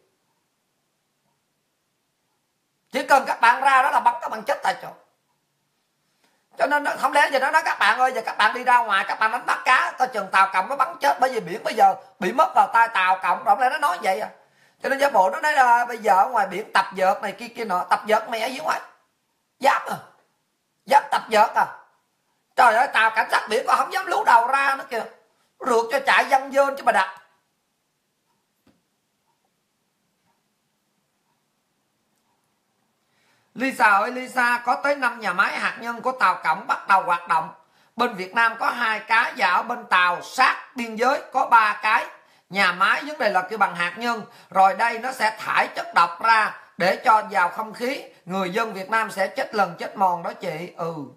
Chỉ cần các bạn ra đó là bắn các bạn chết tại chỗ. Cho nên nó không lẽ giờ nó nói các bạn ơi, giờ các bạn đi ra ngoài các bạn đánh bắt cá, coi chừng tàu cộng nó bắn chết, bởi vì biển bây giờ bị mất vào tay tàu cộng. Không lẽ nó nói vậy à? Cho nên giả bộ nó nói là bây giờ ở ngoài biển tập vợt này kia kia nọ. Tập vợt mẹ dưới ngoài dám à? Dám tập vợt à? Trời ơi, tàu cảnh sát biển còn không dám lú đầu ra nữa kìa, rượt cho chạy dân dơn chứ mà đặt. Lisa ơi Lisa, có tới 5 nhà máy hạt nhân của tàu cộng bắt đầu hoạt động. Bên Việt Nam có 2 cái, và ở bên Tàu sát biên giới có 3 cái nhà máy vấn đề là kêu bằng hạt nhân. Rồi đây nó sẽ thải chất độc ra để cho vào không khí, người dân Việt Nam sẽ chết lần chết mòn đó chị.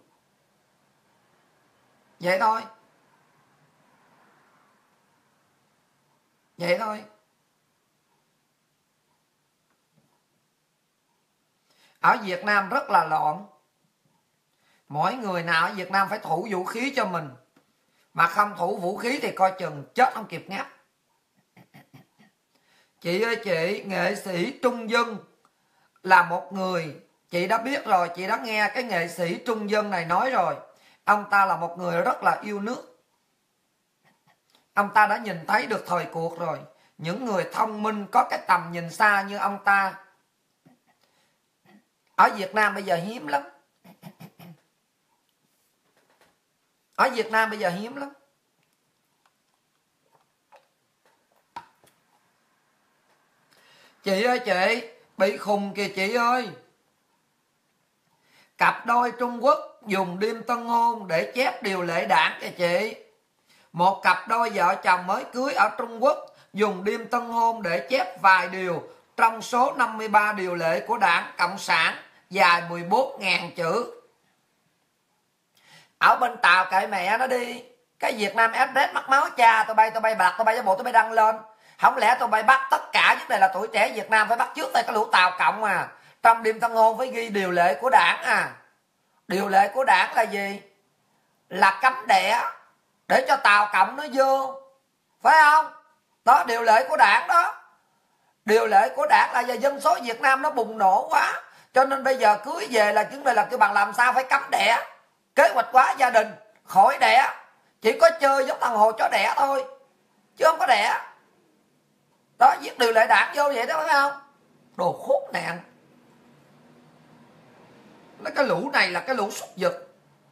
Vậy thôi, vậy thôi. Ở Việt Nam rất là loạn. Mỗi người nào ở Việt Nam phải thủ vũ khí cho mình, mà không thủ vũ khí thì coi chừng chết không kịp ngáp. Chị ơi chị, nghệ sĩ Trung Dân là một người, chị đã biết rồi, chị đã nghe cái nghệ sĩ Trung Dân này nói rồi. Ông ta là một người rất là yêu nước. Ông ta đã nhìn thấy được thời cuộc rồi. Những người thông minh có cái tầm nhìn xa như ông ta ở Việt Nam bây giờ hiếm lắm. Ở Việt Nam bây giờ hiếm lắm. Chị ơi chị, bị khùng kìa chị ơi. Cặp đôi Trung Quốc dùng đêm tân hôn để chép điều lệ đảng kìa chị. Một cặp đôi vợ chồng mới cưới ở Trung Quốc dùng đêm tân hôn để chép vài điều trong số 53 điều lệ của Đảng Cộng sản dài 14.000 chữ. Ở bên Tàu kệ mẹ nó đi. Cái Việt Nam Express mất máu cha, tụi bay bạc, tụi bay bộ tụi bay đăng lên. Không lẽ tụi bay bắt tất cả, vấn đề là tuổi trẻ Việt Nam phải bắt trước tay cái lũ Tàu cộng à. Trong đêm tân hôn phải ghi điều lệ của Đảng à. Điều lệ của Đảng là gì? Là cấm đẻ để cho Tàu cộng nó vô, phải không? Đó, điều lệ của Đảng đó. Điều lệ của Đảng là giờ dân số Việt Nam nó bùng nổ quá, cho nên bây giờ cưới về là vấn đề là cái bằng làm sao phải cấm đẻ, kế hoạch hóa gia đình, khỏi đẻ, chỉ có chơi giống thằng Hồ chó đẻ thôi chứ không có đẻ. Đó, viết điều lệ Đảng vô vậy đó, phải không? Đồ khốn nạn. Cái lũ này là cái lũ súc vật.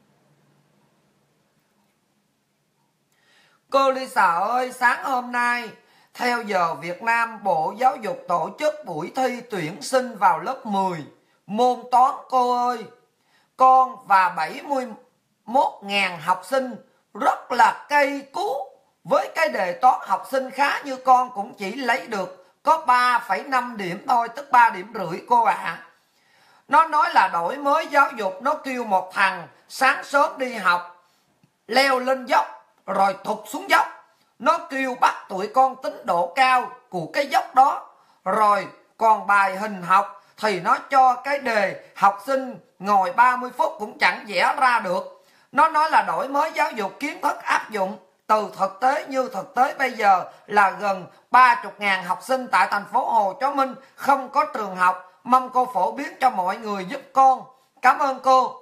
Cô Lisa ơi, sáng hôm nay theo giờ Việt Nam, Bộ Giáo dục tổ chức buổi thi tuyển sinh vào lớp 10 môn toán cô ơi. Con và 71.000 học sinh rất là cay cú. Với cái đề toán học sinh khá như con cũng chỉ lấy được có 3,5 điểm thôi, tức 3,5 điểm cô ạ. Nó nói là đổi mới giáo dục, nó kêu một thằng sáng sớm đi học leo lên dốc rồi thụt xuống dốc. Nó kêu bắt tụi con tính độ cao của cái dốc đó. Rồi còn bài hình học thì nó cho cái đề học sinh ngồi 30 phút cũng chẳng vẽ ra được. Nó nói là đổi mới giáo dục, kiến thức áp dụng từ thực tế, như thực tế bây giờ là gần 30.000 học sinh tại thành phố Hồ Chí Minh không có trường học. Mong cô phổ biến cho mọi người giúp con. Cảm ơn cô.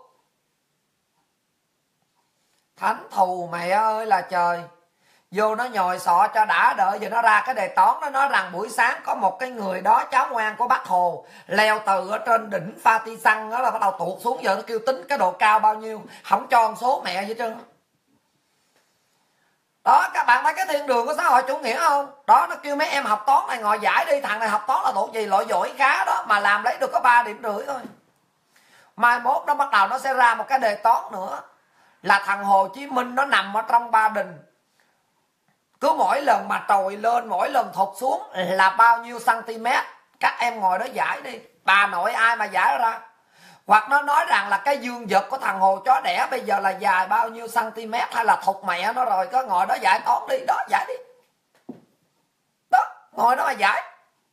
Thánh thù mẹ ơi là trời. Vô nó nhồi sọ cho đã đợi, giờ nó ra cái đề toán. Nó nói rằng buổi sáng có một cái người đó, cháu ngoan của bác Hồ, leo từ ở trên đỉnh Pha Ti Xăng đó là bắt đầu tuột xuống. Giờ nó kêu tính cái độ cao bao nhiêu, không cho con số mẹ vậy trơn. Đó, các bạn thấy cái thiên đường của xã hội chủ nghĩa không? Đó, nó kêu mấy em học toán này ngồi giải đi. Thằng này học toán là thuộc gì, loại giỏi khá đó, mà làm lấy được có 3,5 điểm thôi. Mai mốt nó bắt đầu nó sẽ ra một cái đề toán nữa, là thằng Hồ Chí Minh nó nằm ở trong Ba Đình, Cứ mỗi lần mà trồi lên, mỗi lần thụt xuống là bao nhiêu cm. Các em ngồi đó giải đi, bà nội ai mà giải ra. Hoặc nó nói rằng là cái dương vật của thằng hồ chó đẻ bây giờ là dài bao nhiêu cm, hay là thụt mẹ nó rồi, có ngồi đó giải toán đi. Đó, giải đi. Đó, ngồi đó mà giải.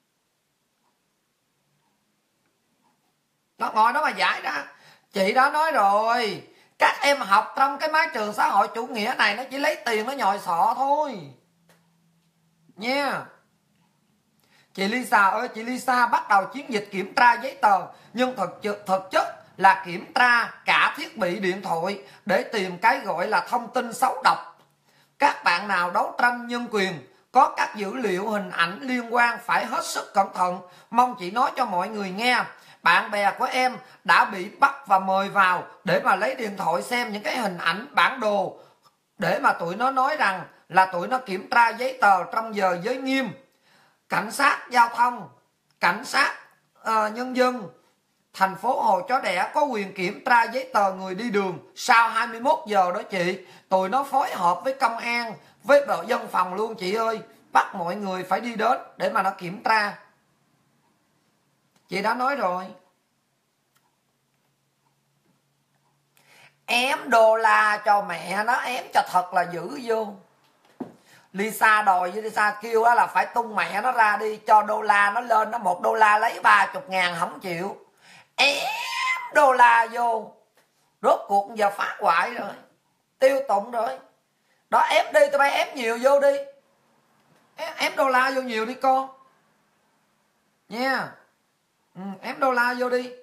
Nó ngồi đó mà giải ra. Chị đã nói rồi, các em học trong cái mái trường xã hội chủ nghĩa này nó chỉ lấy tiền nó nhồi sọ thôi nha. Chị Lisa ơi, chị Lisa bắt đầu chiến dịch kiểm tra giấy tờ, nhưng thực chất là kiểm tra cả thiết bị điện thoại để tìm cái gọi là thông tin xấu độc. Các bạn nào đấu tranh nhân quyền có các dữ liệu hình ảnh liên quan phải hết sức cẩn thận. Mong chị nói cho mọi người nghe. Bạn bè của em đã bị bắt và mời vào để mà lấy điện thoại xem những cái hình ảnh bản đồ, để mà tụi nó nói rằng là tụi nó kiểm tra giấy tờ trong giờ giới nghiêm. Cảnh sát giao thông, cảnh sát nhân dân thành phố Hồ Chó Đẻ có quyền kiểm tra giấy tờ người đi đường sau 21 giờ đó chị. Tụi nó phối hợp với công an, với đội dân phòng luôn chị ơi. Bắt mọi người phải đi đến để mà nó kiểm tra. Chị đã nói rồi. Ém đô la cho mẹ nó, ém cho thật là dữ vô. Lisa đòi với Lisa kêu đó là phải tung mẹ nó ra đi, cho đô la nó lên, nó $1 lấy 30.000 không chịu. Ém đô la vô. Rốt cuộc giờ phá hoại rồi, tiêu tụng rồi. Đó, ép đi, tụi bay ép nhiều vô đi. Ép đô la vô nhiều đi con nha. Ép đô la vô đi.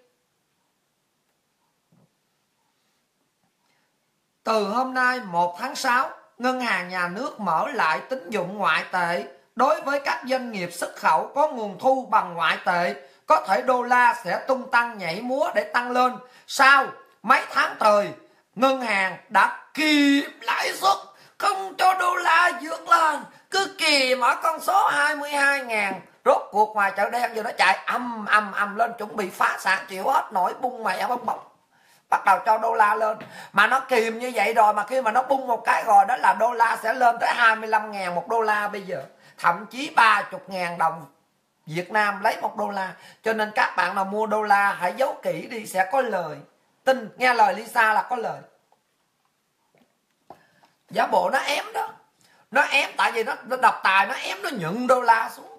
Từ hôm nay 1 tháng 6, Ngân hàng Nhà nước mở lại tín dụng ngoại tệ đối với các doanh nghiệp xuất khẩu có nguồn thu bằng ngoại tệ. Có thể đô la sẽ tung tăng nhảy múa để tăng lên. Sau mấy tháng trời, ngân hàng đã kìm lãi suất không cho đô la vượt lên, cứ kìm ở con số 22.000. Rốt cuộc ngoài chợ đen giờ nó chạy ầm lên, chuẩn bị phá sản chịu hết nổi, bung mẹ bong bóng, bắt đầu cho đô la lên. Mà nó kìm như vậy rồi, mà khi mà nó bung một cái rồi đó là đô la sẽ lên tới 25.000 một đô la bây giờ, thậm chí 30.000 đồng Việt Nam lấy một đô la. Cho nên các bạn nào mua đô la hãy giấu kỹ đi, sẽ có lời. Tin, nghe lời Lisa là có lời. Giả bộ nó ém đó, nó ém tại vì nó độc tài, nó ém, nó nhận đô la xuống.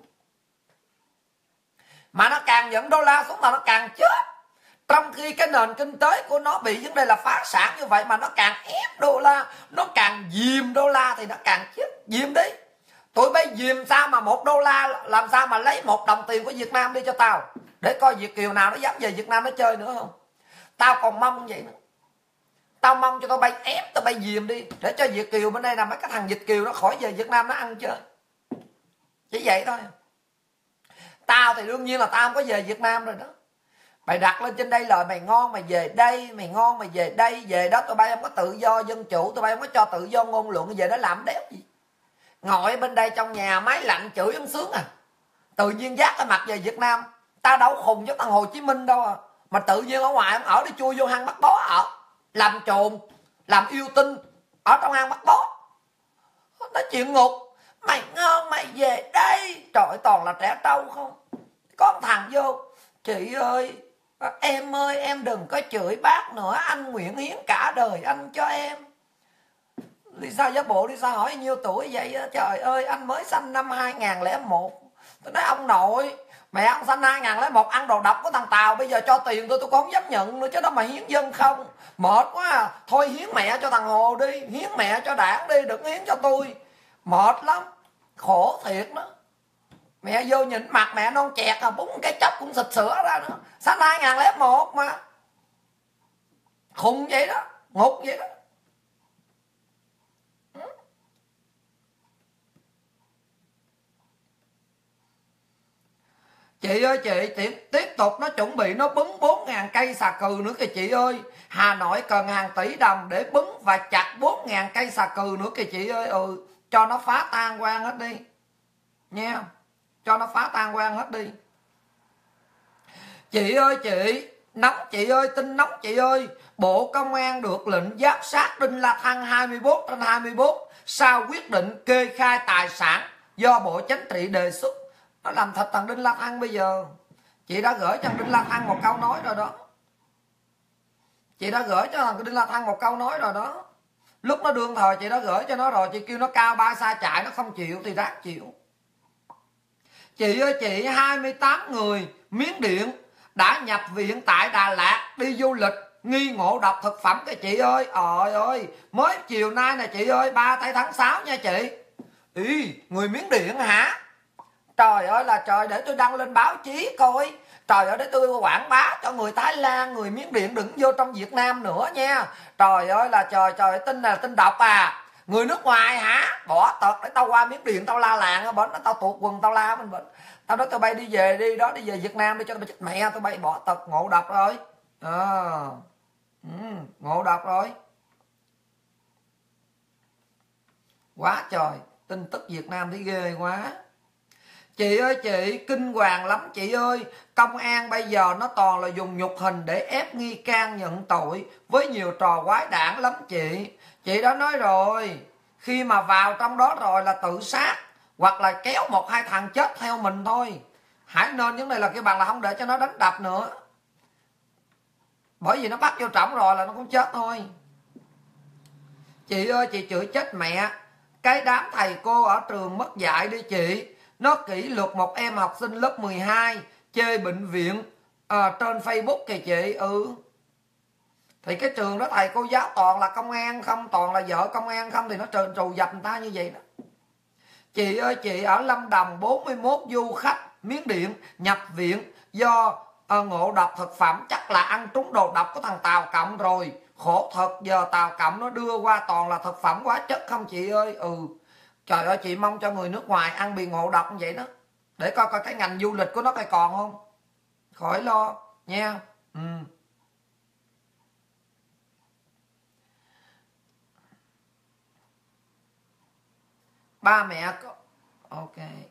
Mà nó càng nhận đô la xuống là nó càng chết. Trong khi cái nền kinh tế của nó bị vấn đề là phá sản như vậy, mà nó càng ép đô la, nó càng dìm đô la thì nó càng chết. Dìm đi. Tụi bay dìm sao mà $1 làm sao mà lấy 1 đồng tiền của Việt Nam đi cho tao, để coi Việt kiều nào nó dám về Việt Nam nó chơi nữa không. Tao còn mong vậy nữa. Tao mong cho tụi bay ép, tụi bay dìm đi, để cho Việt kiều bên đây là mấy cái thằng Việt kiều nó khỏi về Việt Nam nó ăn chơi. Chỉ vậy thôi. Tao thì đương nhiên là tao không có về Việt Nam rồi đó. Mày đặt lên trên đây lời mày ngon mày về đây, mày ngon mày về đây, về đó tụi bay không có tự do dân chủ, tụi bay không có cho tự do ngôn luận, về đó làm đéo gì. Ngồi bên đây trong nhà máy lạnh chửi ông sướng à. Tự nhiên dắt cái mặt về Việt Nam. Ta đâu khùng với thằng Hồ Chí Minh đâu à. Mà tự nhiên ở ngoài ông ở đi chui vô hang bắt bó ở, làm trồn, làm yêu tinh ở trong hang bắt bó. Nói chuyện ngục. Mày ngon mày về đây. Trời, toàn là trẻ trâu không. Có một thằng vô: chị ơi, em ơi, em đừng có chửi bác nữa, anh nguyện hiến cả đời anh cho em. Lisa giả bộ, Lisa hỏi nhiêu tuổi vậy á? Trời ơi, anh mới sanh năm 2001. Tôi nói ông nội, mẹ ông sanh 2001 ăn đồ độc của thằng Tàu, bây giờ cho tiền tôi cũng không dám nhận nữa chứ đó mà hiến dân không. Mệt quá à. Thôi hiến mẹ cho thằng Hồ đi, hiến mẹ cho đảng đi, đừng hiến cho tôi. Mệt lắm, khổ thiệt đó. Mẹ vô nhìn mặt mẹ non chẹt à, búng cái chốc cũng xịt sữa ra nữa. Sanh 2001 mà. Khùng vậy đó, ngục vậy đó. Chị ơi, chị tiếp tục nó chuẩn bị nó bứng 4.000 cây xà cừ nữa kìa chị ơi. Hà Nội cần hàng tỷ đồng để bứng và chặt 4.000 cây xà cừ nữa kìa chị ơi. Cho nó phá tan quan hết đi nha. Cho nó phá tan quan hết đi. Chị ơi chị, Nóng chị ơi, tin nóng chị ơi. Bộ Công an được lệnh giám sát Đinh La Thăng 21/24 sau quyết định kê khai tài sản do Bộ Chính trị đề xuất. Nó làm thật thằng Đinh La Thăng bây giờ. Chị đã gửi cho thằng Đinh La Thăng một câu nói rồi đó. Chị đã gửi cho thằng Đinh La Thăng một câu nói rồi đó. Lúc nó đương thời chị đã gửi cho nó rồi. Chị kêu nó cao ba xa chạy, nó không chịu thì ráng chịu. Chị ơi chị, 28 người Miến Điện đã nhập viện tại Đà Lạt đi du lịch nghi ngộ độc thực phẩm kìa chị ơi. Trời ơi, mới chiều nay nè chị ơi, 3 tây tháng 6 nha chị. Ý, người Miến Điện hả? Trời ơi là trời, để tôi đăng lên báo chí coi. Trời ơi, để tôi quảng bá cho người Thái Lan, người Miến Điện đừng vô trong Việt Nam nữa nha. Trời ơi là trời, trời, tin là tin độc à. Người nước ngoài hả? Bỏ tật để tao qua Miến Điện tao la làng bển, tao tuột quần tao la bên bển. Tao nói tao bay đi về đi đó, đi về Việt Nam đi cho tao chết mẹ, tao bay bỏ tật ngộ độc rồi. Ngộ độc rồi. Quá trời, tin tức Việt Nam thấy ghê quá. Chị ơi chị, kinh hoàng lắm chị ơi. Công an bây giờ nó toàn là dùng nhục hình để ép nghi can nhận tội, với nhiều trò quái đản lắm chị. Chị đã nói rồi, khi mà vào trong đó rồi là tự sát, hoặc là kéo một hai thằng chết theo mình thôi. Hãy nên những này là cái bằng là không để cho nó đánh đập nữa. Bởi vì nó bắt vô trọng rồi là nó cũng chết thôi. Chị ơi chị, chửi chết mẹ cái đám thầy cô ở trường mất dạy đi chị. Nó kỷ luật một em học sinh lớp 12 chê bệnh viện trên Facebook kìa chị. Thì cái trường đó thầy cô giáo toàn là công an không, toàn là vợ công an không, thì nó trù dập người ta như vậy đó. Chị ơi chị, ở Lâm Đồng 41 du khách Miến Điện nhập viện do ngộ độc thực phẩm, chắc là ăn trúng đồ độc của thằng Tàu Cộng rồi. Khổ thật, giờ Tàu Cộng nó đưa qua toàn là thực phẩm hóa chất không chị ơi. Trời ơi chị, mong cho người nước ngoài ăn bị ngộ độc như vậy đó, để coi coi cái ngành du lịch của nó coi còn không, khỏi lo nha. Ba mẹ có ok.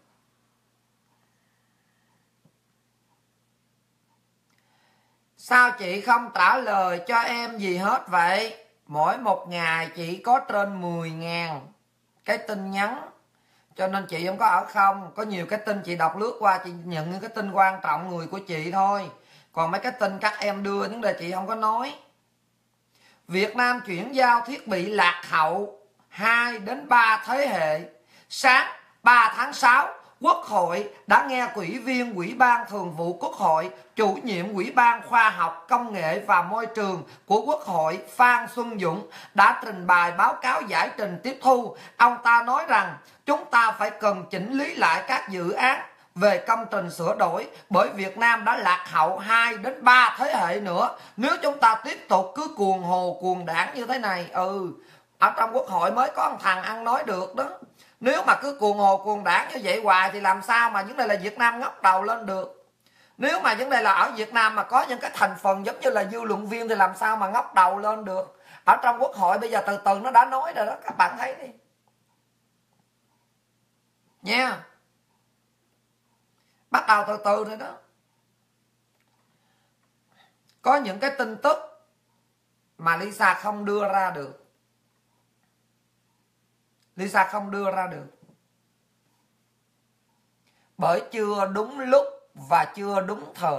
Sao chị không trả lời cho em gì hết vậy? Mỗi một ngày chị có trên 10.000 cái tin nhắn, cho nên chị không có ở không. Có nhiều cái tin chị đọc lướt qua, chị nhận những cái tin quan trọng người của chị thôi. Còn mấy cái tin các em đưa vấn đề chị không có nói. Việt Nam chuyển giao thiết bị lạc hậu 2 đến 3 thế hệ. Sáng 3 tháng 6, Quốc hội đã nghe Ủy viên Ủy ban Thường vụ Quốc hội, chủ nhiệm Ủy ban Khoa học, Công nghệ và Môi trường của Quốc hội Phan Xuân Dũng đã trình bày báo cáo giải trình tiếp thu. Ông ta nói rằng chúng ta phải cần chỉnh lý lại các dự án về công trình sửa đổi, bởi Việt Nam đã lạc hậu 2 đến 3 thế hệ nữa nếu chúng ta tiếp tục cứ cuồng hồ cuồng đảng như thế này. Ở trong Quốc hội mới có một thằng ăn nói được đó. Nếu mà cứ cuồng hồ cuồng đảng như vậy hoài thì làm sao mà vấn đề là Việt Nam ngóc đầu lên được. Nếu mà vấn đề là ở Việt Nam mà có những cái thành phần giống như là dư luận viên thì làm sao mà ngóc đầu lên được. Ở trong Quốc hội bây giờ từ từ nó đã nói rồi đó, các bạn thấy đi nha. Bắt đầu từ từ rồi đó. Có những cái tin tức mà Lisa không đưa ra được. Lisa không đưa ra được bởi chưa đúng lúc và chưa đúng thời.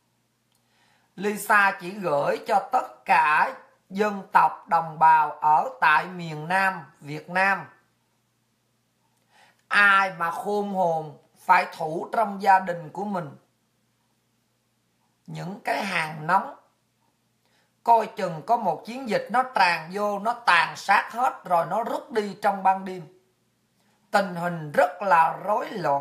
Lisa chỉ gửi cho tất cả dân tộc đồng bào ở tại miền Nam Việt Nam. Ai mà khôn hồn phải thủ trong gia đình của mình những cái hàng nóng. Coi chừng có một chiến dịch nó tràn vô, nó tàn sát hết rồi nó rút đi trong ban đêm. Tình hình rất là rối loạn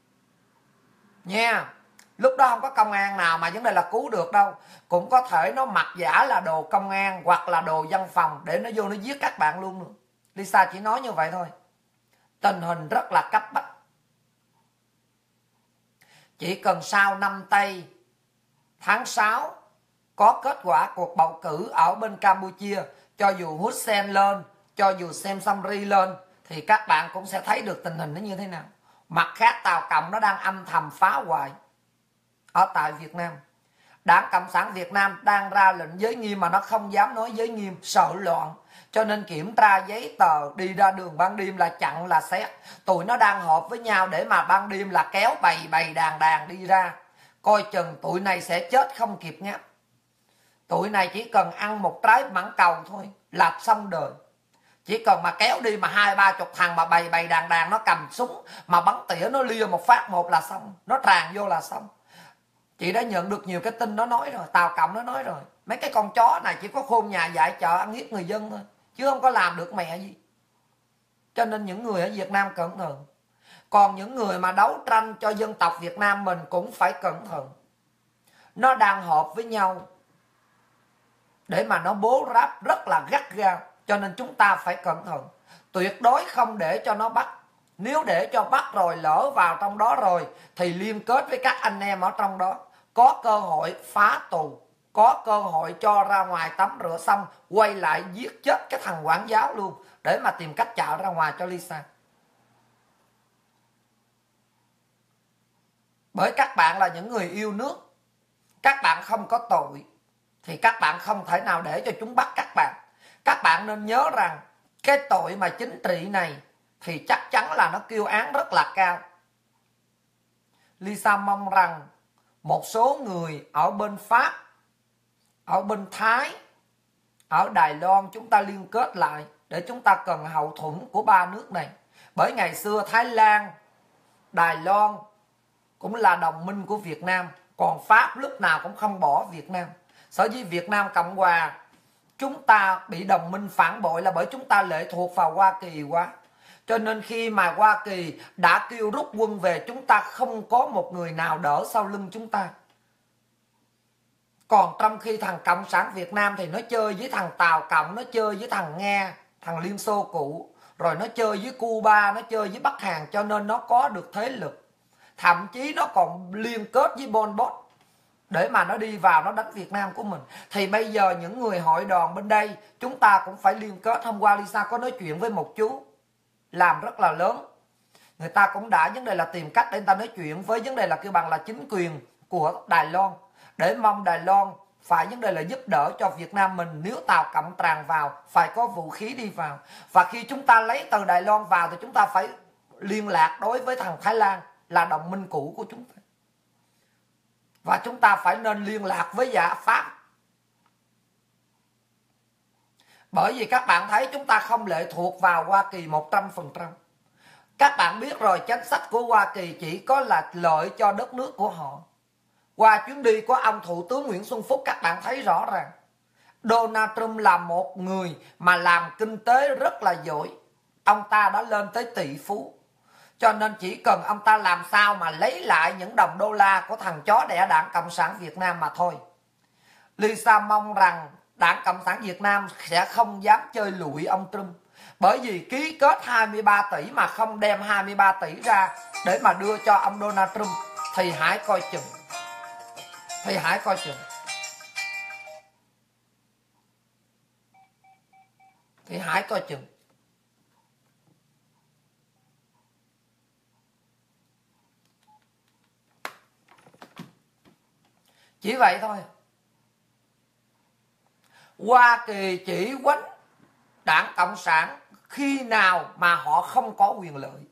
nha. Lúc đó không có công an nào mà vấn đề là cứu được đâu. Cũng có thể nó mặc giả là đồ công an hoặc là đồ văn phòng để nó vô nó giết các bạn luôn nữa. Lisa chỉ nói như vậy thôi. Tình hình rất là cấp bách. Chỉ cần sau 5 tây tháng 6 có kết quả cuộc bầu cử ở bên Campuchia, cho dù Hun Sen lên, cho dù Sem Samri lên, thì các bạn cũng sẽ thấy được tình hình nó như thế nào. Mặt khác Tàu Cộng nó đang âm thầm phá hoại ở tại Việt Nam. Đảng Cộng sản Việt Nam đang ra lệnh giới nghiêm mà nó không dám nói giới nghiêm, sợ loạn. Cho nên kiểm tra giấy tờ, đi ra đường ban đêm là chặn là xét. Tụi nó đang họp với nhau để mà ban đêm là kéo bầy đàn đi ra. Coi chừng tụi này sẽ chết không kịp ngáp. Tụi này chỉ cần ăn một trái mãng cầu thôi là xong đời. Chỉ cần mà kéo đi mà 20-30 thằng mà bầy đàn nó cầm súng mà bắn tỉa nó lia một phát một là xong. Nó tràn vô là xong. Chị đã nhận được nhiều cái tin nó nói rồi, Tàu Cộng nó nói rồi. Mấy cái con chó này chỉ có khôn nhà dạy chợ ăn hiếp người dân thôi, chứ không có làm được mẹ gì. Cho nên những người ở Việt Nam cẩn thận. Còn những người mà đấu tranh cho dân tộc Việt Nam mình cũng phải cẩn thận. Nó đang họp với nhau để mà nó bố ráp rất là gắt gao. Cho nên chúng ta phải cẩn thận. Tuyệt đối không để cho nó bắt. Nếu để cho bắt rồi, lỡ vào trong đó rồi, thì liên kết với các anh em ở trong đó. Có cơ hội phá tù, có cơ hội cho ra ngoài tắm rửa xong, quay lại giết chết cái thằng quản giáo luôn, để mà tìm cách chạy ra ngoài cho Lisa. Bởi các bạn là những người yêu nước, các bạn không có tội, thì các bạn không thể nào để cho chúng bắt các bạn. Các bạn nên nhớ rằng cái tội mà chính trị này thì chắc chắn là nó kêu án rất là cao. Lisa mong rằng một số người ở bên Pháp, ở bên Thái, ở Đài Loan chúng ta liên kết lại để chúng ta cần hậu thuẫn của ba nước này. Bởi ngày xưa Thái Lan, Đài Loan cũng là đồng minh của Việt Nam, còn Pháp lúc nào cũng không bỏ Việt Nam. Sở dĩ Việt Nam Cộng Hòa chúng ta bị đồng minh phản bội là bởi chúng ta lệ thuộc vào Hoa Kỳ quá. Cho nên khi mà Hoa Kỳ đã kêu rút quân về, chúng ta không có một người nào đỡ sau lưng chúng ta. Còn trong khi thằng Cộng sản Việt Nam thì nó chơi với thằng Tàu Cộng, nó chơi với thằng Nga, thằng Liên Xô cũ, rồi nó chơi với Cuba, nó chơi với Bắc Hàn, cho nên nó có được thế lực. Thậm chí nó còn liên kết với Pol Pot để mà nó đi vào nó đánh Việt Nam của mình. Thì bây giờ những người hội đoàn bên đây chúng ta cũng phải liên kết. Hôm qua Lisa có nói chuyện với một chú làm rất là lớn. Người ta cũng đã vấn đề là tìm cách để người ta nói chuyện với vấn đề là kêu bằng là chính quyền của Đài Loan, để mong Đài Loan phải vấn đề là giúp đỡ cho Việt Nam mình. Nếu Tàu Cộng tràn vào phải có vũ khí đi vào. Và khi chúng ta lấy từ Đài Loan vào thì chúng ta phải liên lạc đối với thằng Thái Lan là đồng minh cũ của chúng ta. Và chúng ta phải nên liên lạc với Pháp. Bởi vì các bạn thấy chúng ta không lệ thuộc vào Hoa Kỳ 100%. Các bạn biết rồi, chính sách của Hoa Kỳ chỉ có là lợi cho đất nước của họ. Qua chuyến đi của ông Thủ tướng Nguyễn Xuân Phúc, các bạn thấy rõ ràng Donald Trump là một người mà làm kinh tế rất là giỏi. Ông ta đã lên tới tỷ phú. Cho nên chỉ cần ông ta làm sao mà lấy lại những đồng đô la của thằng chó đẻ Đảng Cộng sản Việt Nam mà thôi. Lisa mong rằng Đảng Cộng sản Việt Nam sẽ không dám chơi lụi ông Trump. Bởi vì ký kết 23 tỷ mà không đem 23 tỷ ra để mà đưa cho ông Donald Trump thì hãy coi chừng. Thì hãy coi chừng. Thì hãy coi chừng. Chỉ vậy thôi. Hoa Kỳ chỉ quánh Đảng Cộng sản khi nào mà họ không có quyền lợi.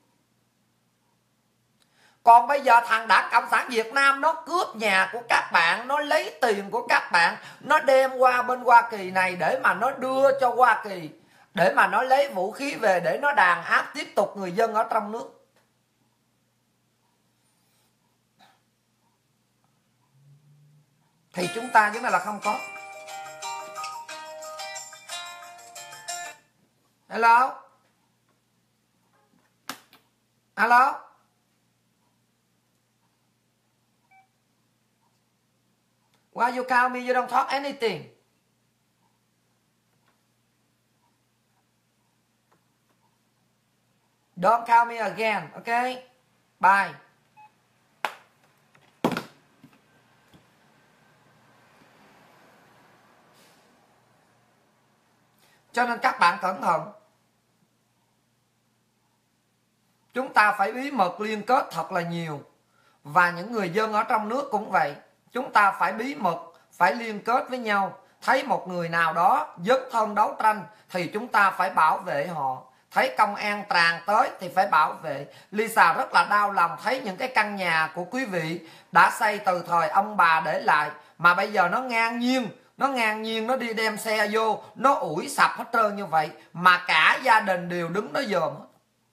Còn bây giờ thằng Đảng Cộng sản Việt Nam nó cướp nhà của các bạn, nó lấy tiền của các bạn, nó đem qua bên Hoa Kỳ này để mà nó đưa cho Hoa Kỳ, để mà nó lấy vũ khí về để nó đàn áp tiếp tục người dân ở trong nước. Thì chúng ta vấn đề là không có. Hello? Hello? Why you call me? You don't talk anything. Don't call me again, okay? Bye. Cho nên các bạn cẩn thận. Chúng ta phải bí mật liên kết thật là nhiều. Và những người dân ở trong nước cũng vậy. chúng ta phải bí mật, phải liên kết với nhau. Thấy một người nào đó dấn thân đấu tranh thì chúng ta phải bảo vệ họ. Thấy công an tràn tới thì phải bảo vệ. Lisa rất là đau lòng thấy những cái căn nhà của quý vị đã xây từ thời ông bà để lại mà bây giờ nó ngang nhiên nó đi đem xe vô, nó ủi sập hết trơn như vậy mà cả gia đình đều đứng đó dòm hết.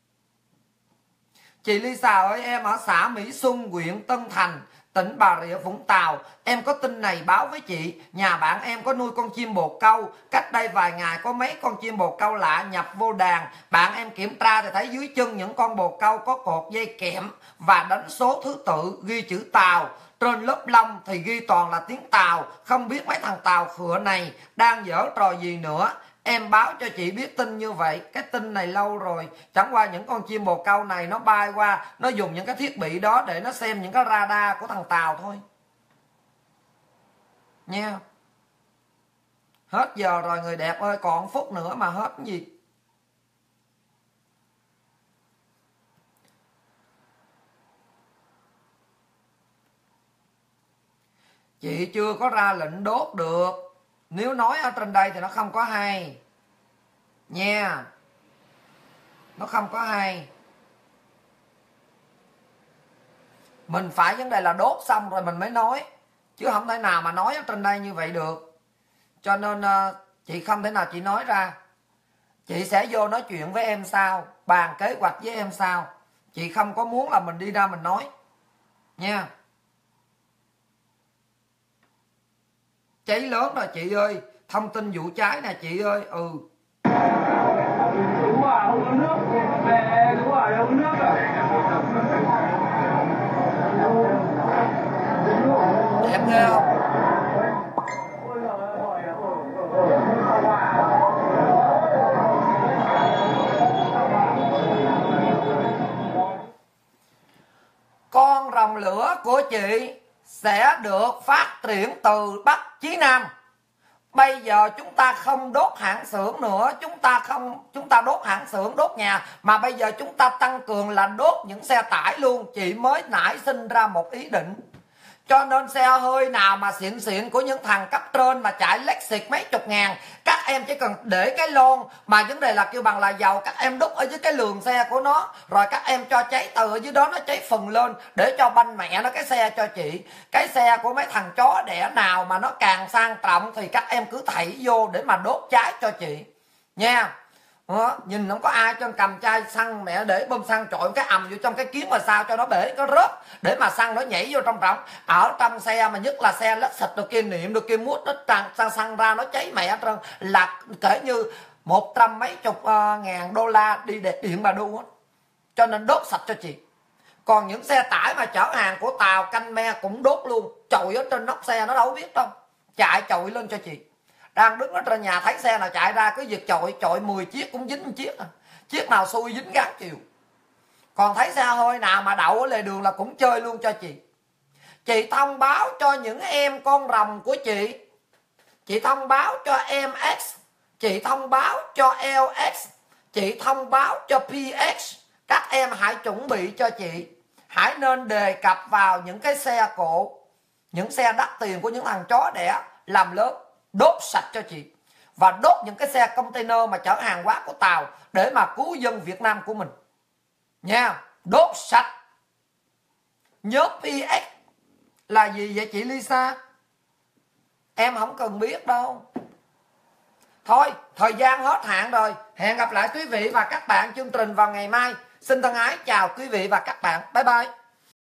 Chị Lisa ơi, em ở xã Mỹ Xuân, huyện Tân Thành, tỉnh Bà Rịa Vũng Tàu. Em có tin này báo với chị. Nhà bạn em có nuôi con chim bồ câu. Cách đây vài ngày có mấy con chim bồ câu lạ nhập vô đàn. Bạn em kiểm tra thì thấy dưới chân những con bồ câu có cột dây kẽm và đánh số thứ tự ghi chữ Tàu. Trên lớp lông thì ghi toàn là tiếng Tàu. Không biết mấy thằng Tàu khựa này đang giở trò gì nữa. Em báo cho chị biết tin như vậy. Cái tin này lâu rồi. Chẳng qua những con chim bồ câu này nó bay qua, nó dùng những cái thiết bị đó để nó xem những cái radar của thằng Tàu thôi nha. Hết giờ rồi người đẹp ơi, còn phút nữa mà hết cái gì. Chị chưa có ra lệnh đốt được. Nếu nói ở trên đây thì nó không có hay nha. Nó không có hay. Mình phải vấn đề là đốt xong rồi mình mới nói. Chứ không thể nào mà nói ở trên đây như vậy được. Cho nên chị không thể nào chị nói ra. Chị sẽ vô nói chuyện với em sau, bàn kế hoạch với em sau. Chị không có muốn là mình đi ra mình nói nha. Cháy lớn rồi chị ơi. Thông tin vụ cháy nè chị ơi. Đúng à, không có nước. Về đúng à, đâu có nước à. Đẹp ghê không? Con rồng lửa của chị sẽ được phát triển từ Bắc chí Nam. Bây giờ chúng ta không đốt hãng xưởng nữa, chúng ta đốt hãng xưởng, đốt nhà, mà bây giờ chúng ta tăng cường là đốt những xe tải luôn. Chị mới nảy sinh ra một ý định. Cho nên xe hơi nào mà xịn xịn của những thằng cấp trên mà chạy Lexus mấy chục ngàn, các em chỉ cần để cái lon mà vấn đề là kêu bằng là dầu, các em đút ở dưới cái lường xe của nó, rồi các em cho cháy từ ở dưới đó, nó cháy phừng lên để cho banh mẹ nó cái xe cho chị. Cái xe của mấy thằng chó đẻ nào mà nó càng sang trọng thì các em cứ thảy vô để mà đốt cháy cho chị nha. Nhìn không có ai trên cầm chai xăng mẹ để bơm xăng trội cái ầm vô trong cái kiến mà sao cho nó bể có rớt để mà xăng nó nhảy vô trong rộng. Ở trong xe mà nhất là xe lết xịt được kia niệm được kia mút nó tràn xăng ra nó cháy mẹ trơn, là kể như 100 mấy chục ngàn đô la đi để điện bà đu hết. Cho nên đốt sạch cho chị. Còn những xe tải mà chở hàng của Tàu Canh Me cũng đốt luôn, chồi ở trên nóc xe nó đâu biết đâu, chạy chồi lên cho chị. Đang đứng ở trên nhà thấy xe nào chạy ra cứ giật chọi 10 chiếc cũng dính một chiếc à. Chiếc nào xui dính gắn chiều. Còn thấy xe hơi nào mà đậu ở lề đường là cũng chơi luôn cho chị. Chị thông báo cho những em con rồng của chị thông báo cho em X, chị thông báo cho LX, chị thông báo cho PX. Các em hãy chuẩn bị cho chị. Hãy nên đề cập vào những cái xe cộ, những xe đắt tiền của những thằng chó đẻ làm lớn, đốt sạch cho chị. Và đốt những cái xe container mà chở hàng hóa của Tàu để mà cứu dân Việt Nam của mình nha. Đốt sạch. Nhớ PX là gì vậy chị Lisa? Em không cần biết đâu. Thôi, thời gian hết hạn rồi. Hẹn gặp lại quý vị và các bạn chương trình vào ngày mai. Xin thân ái chào quý vị và các bạn. Bye bye.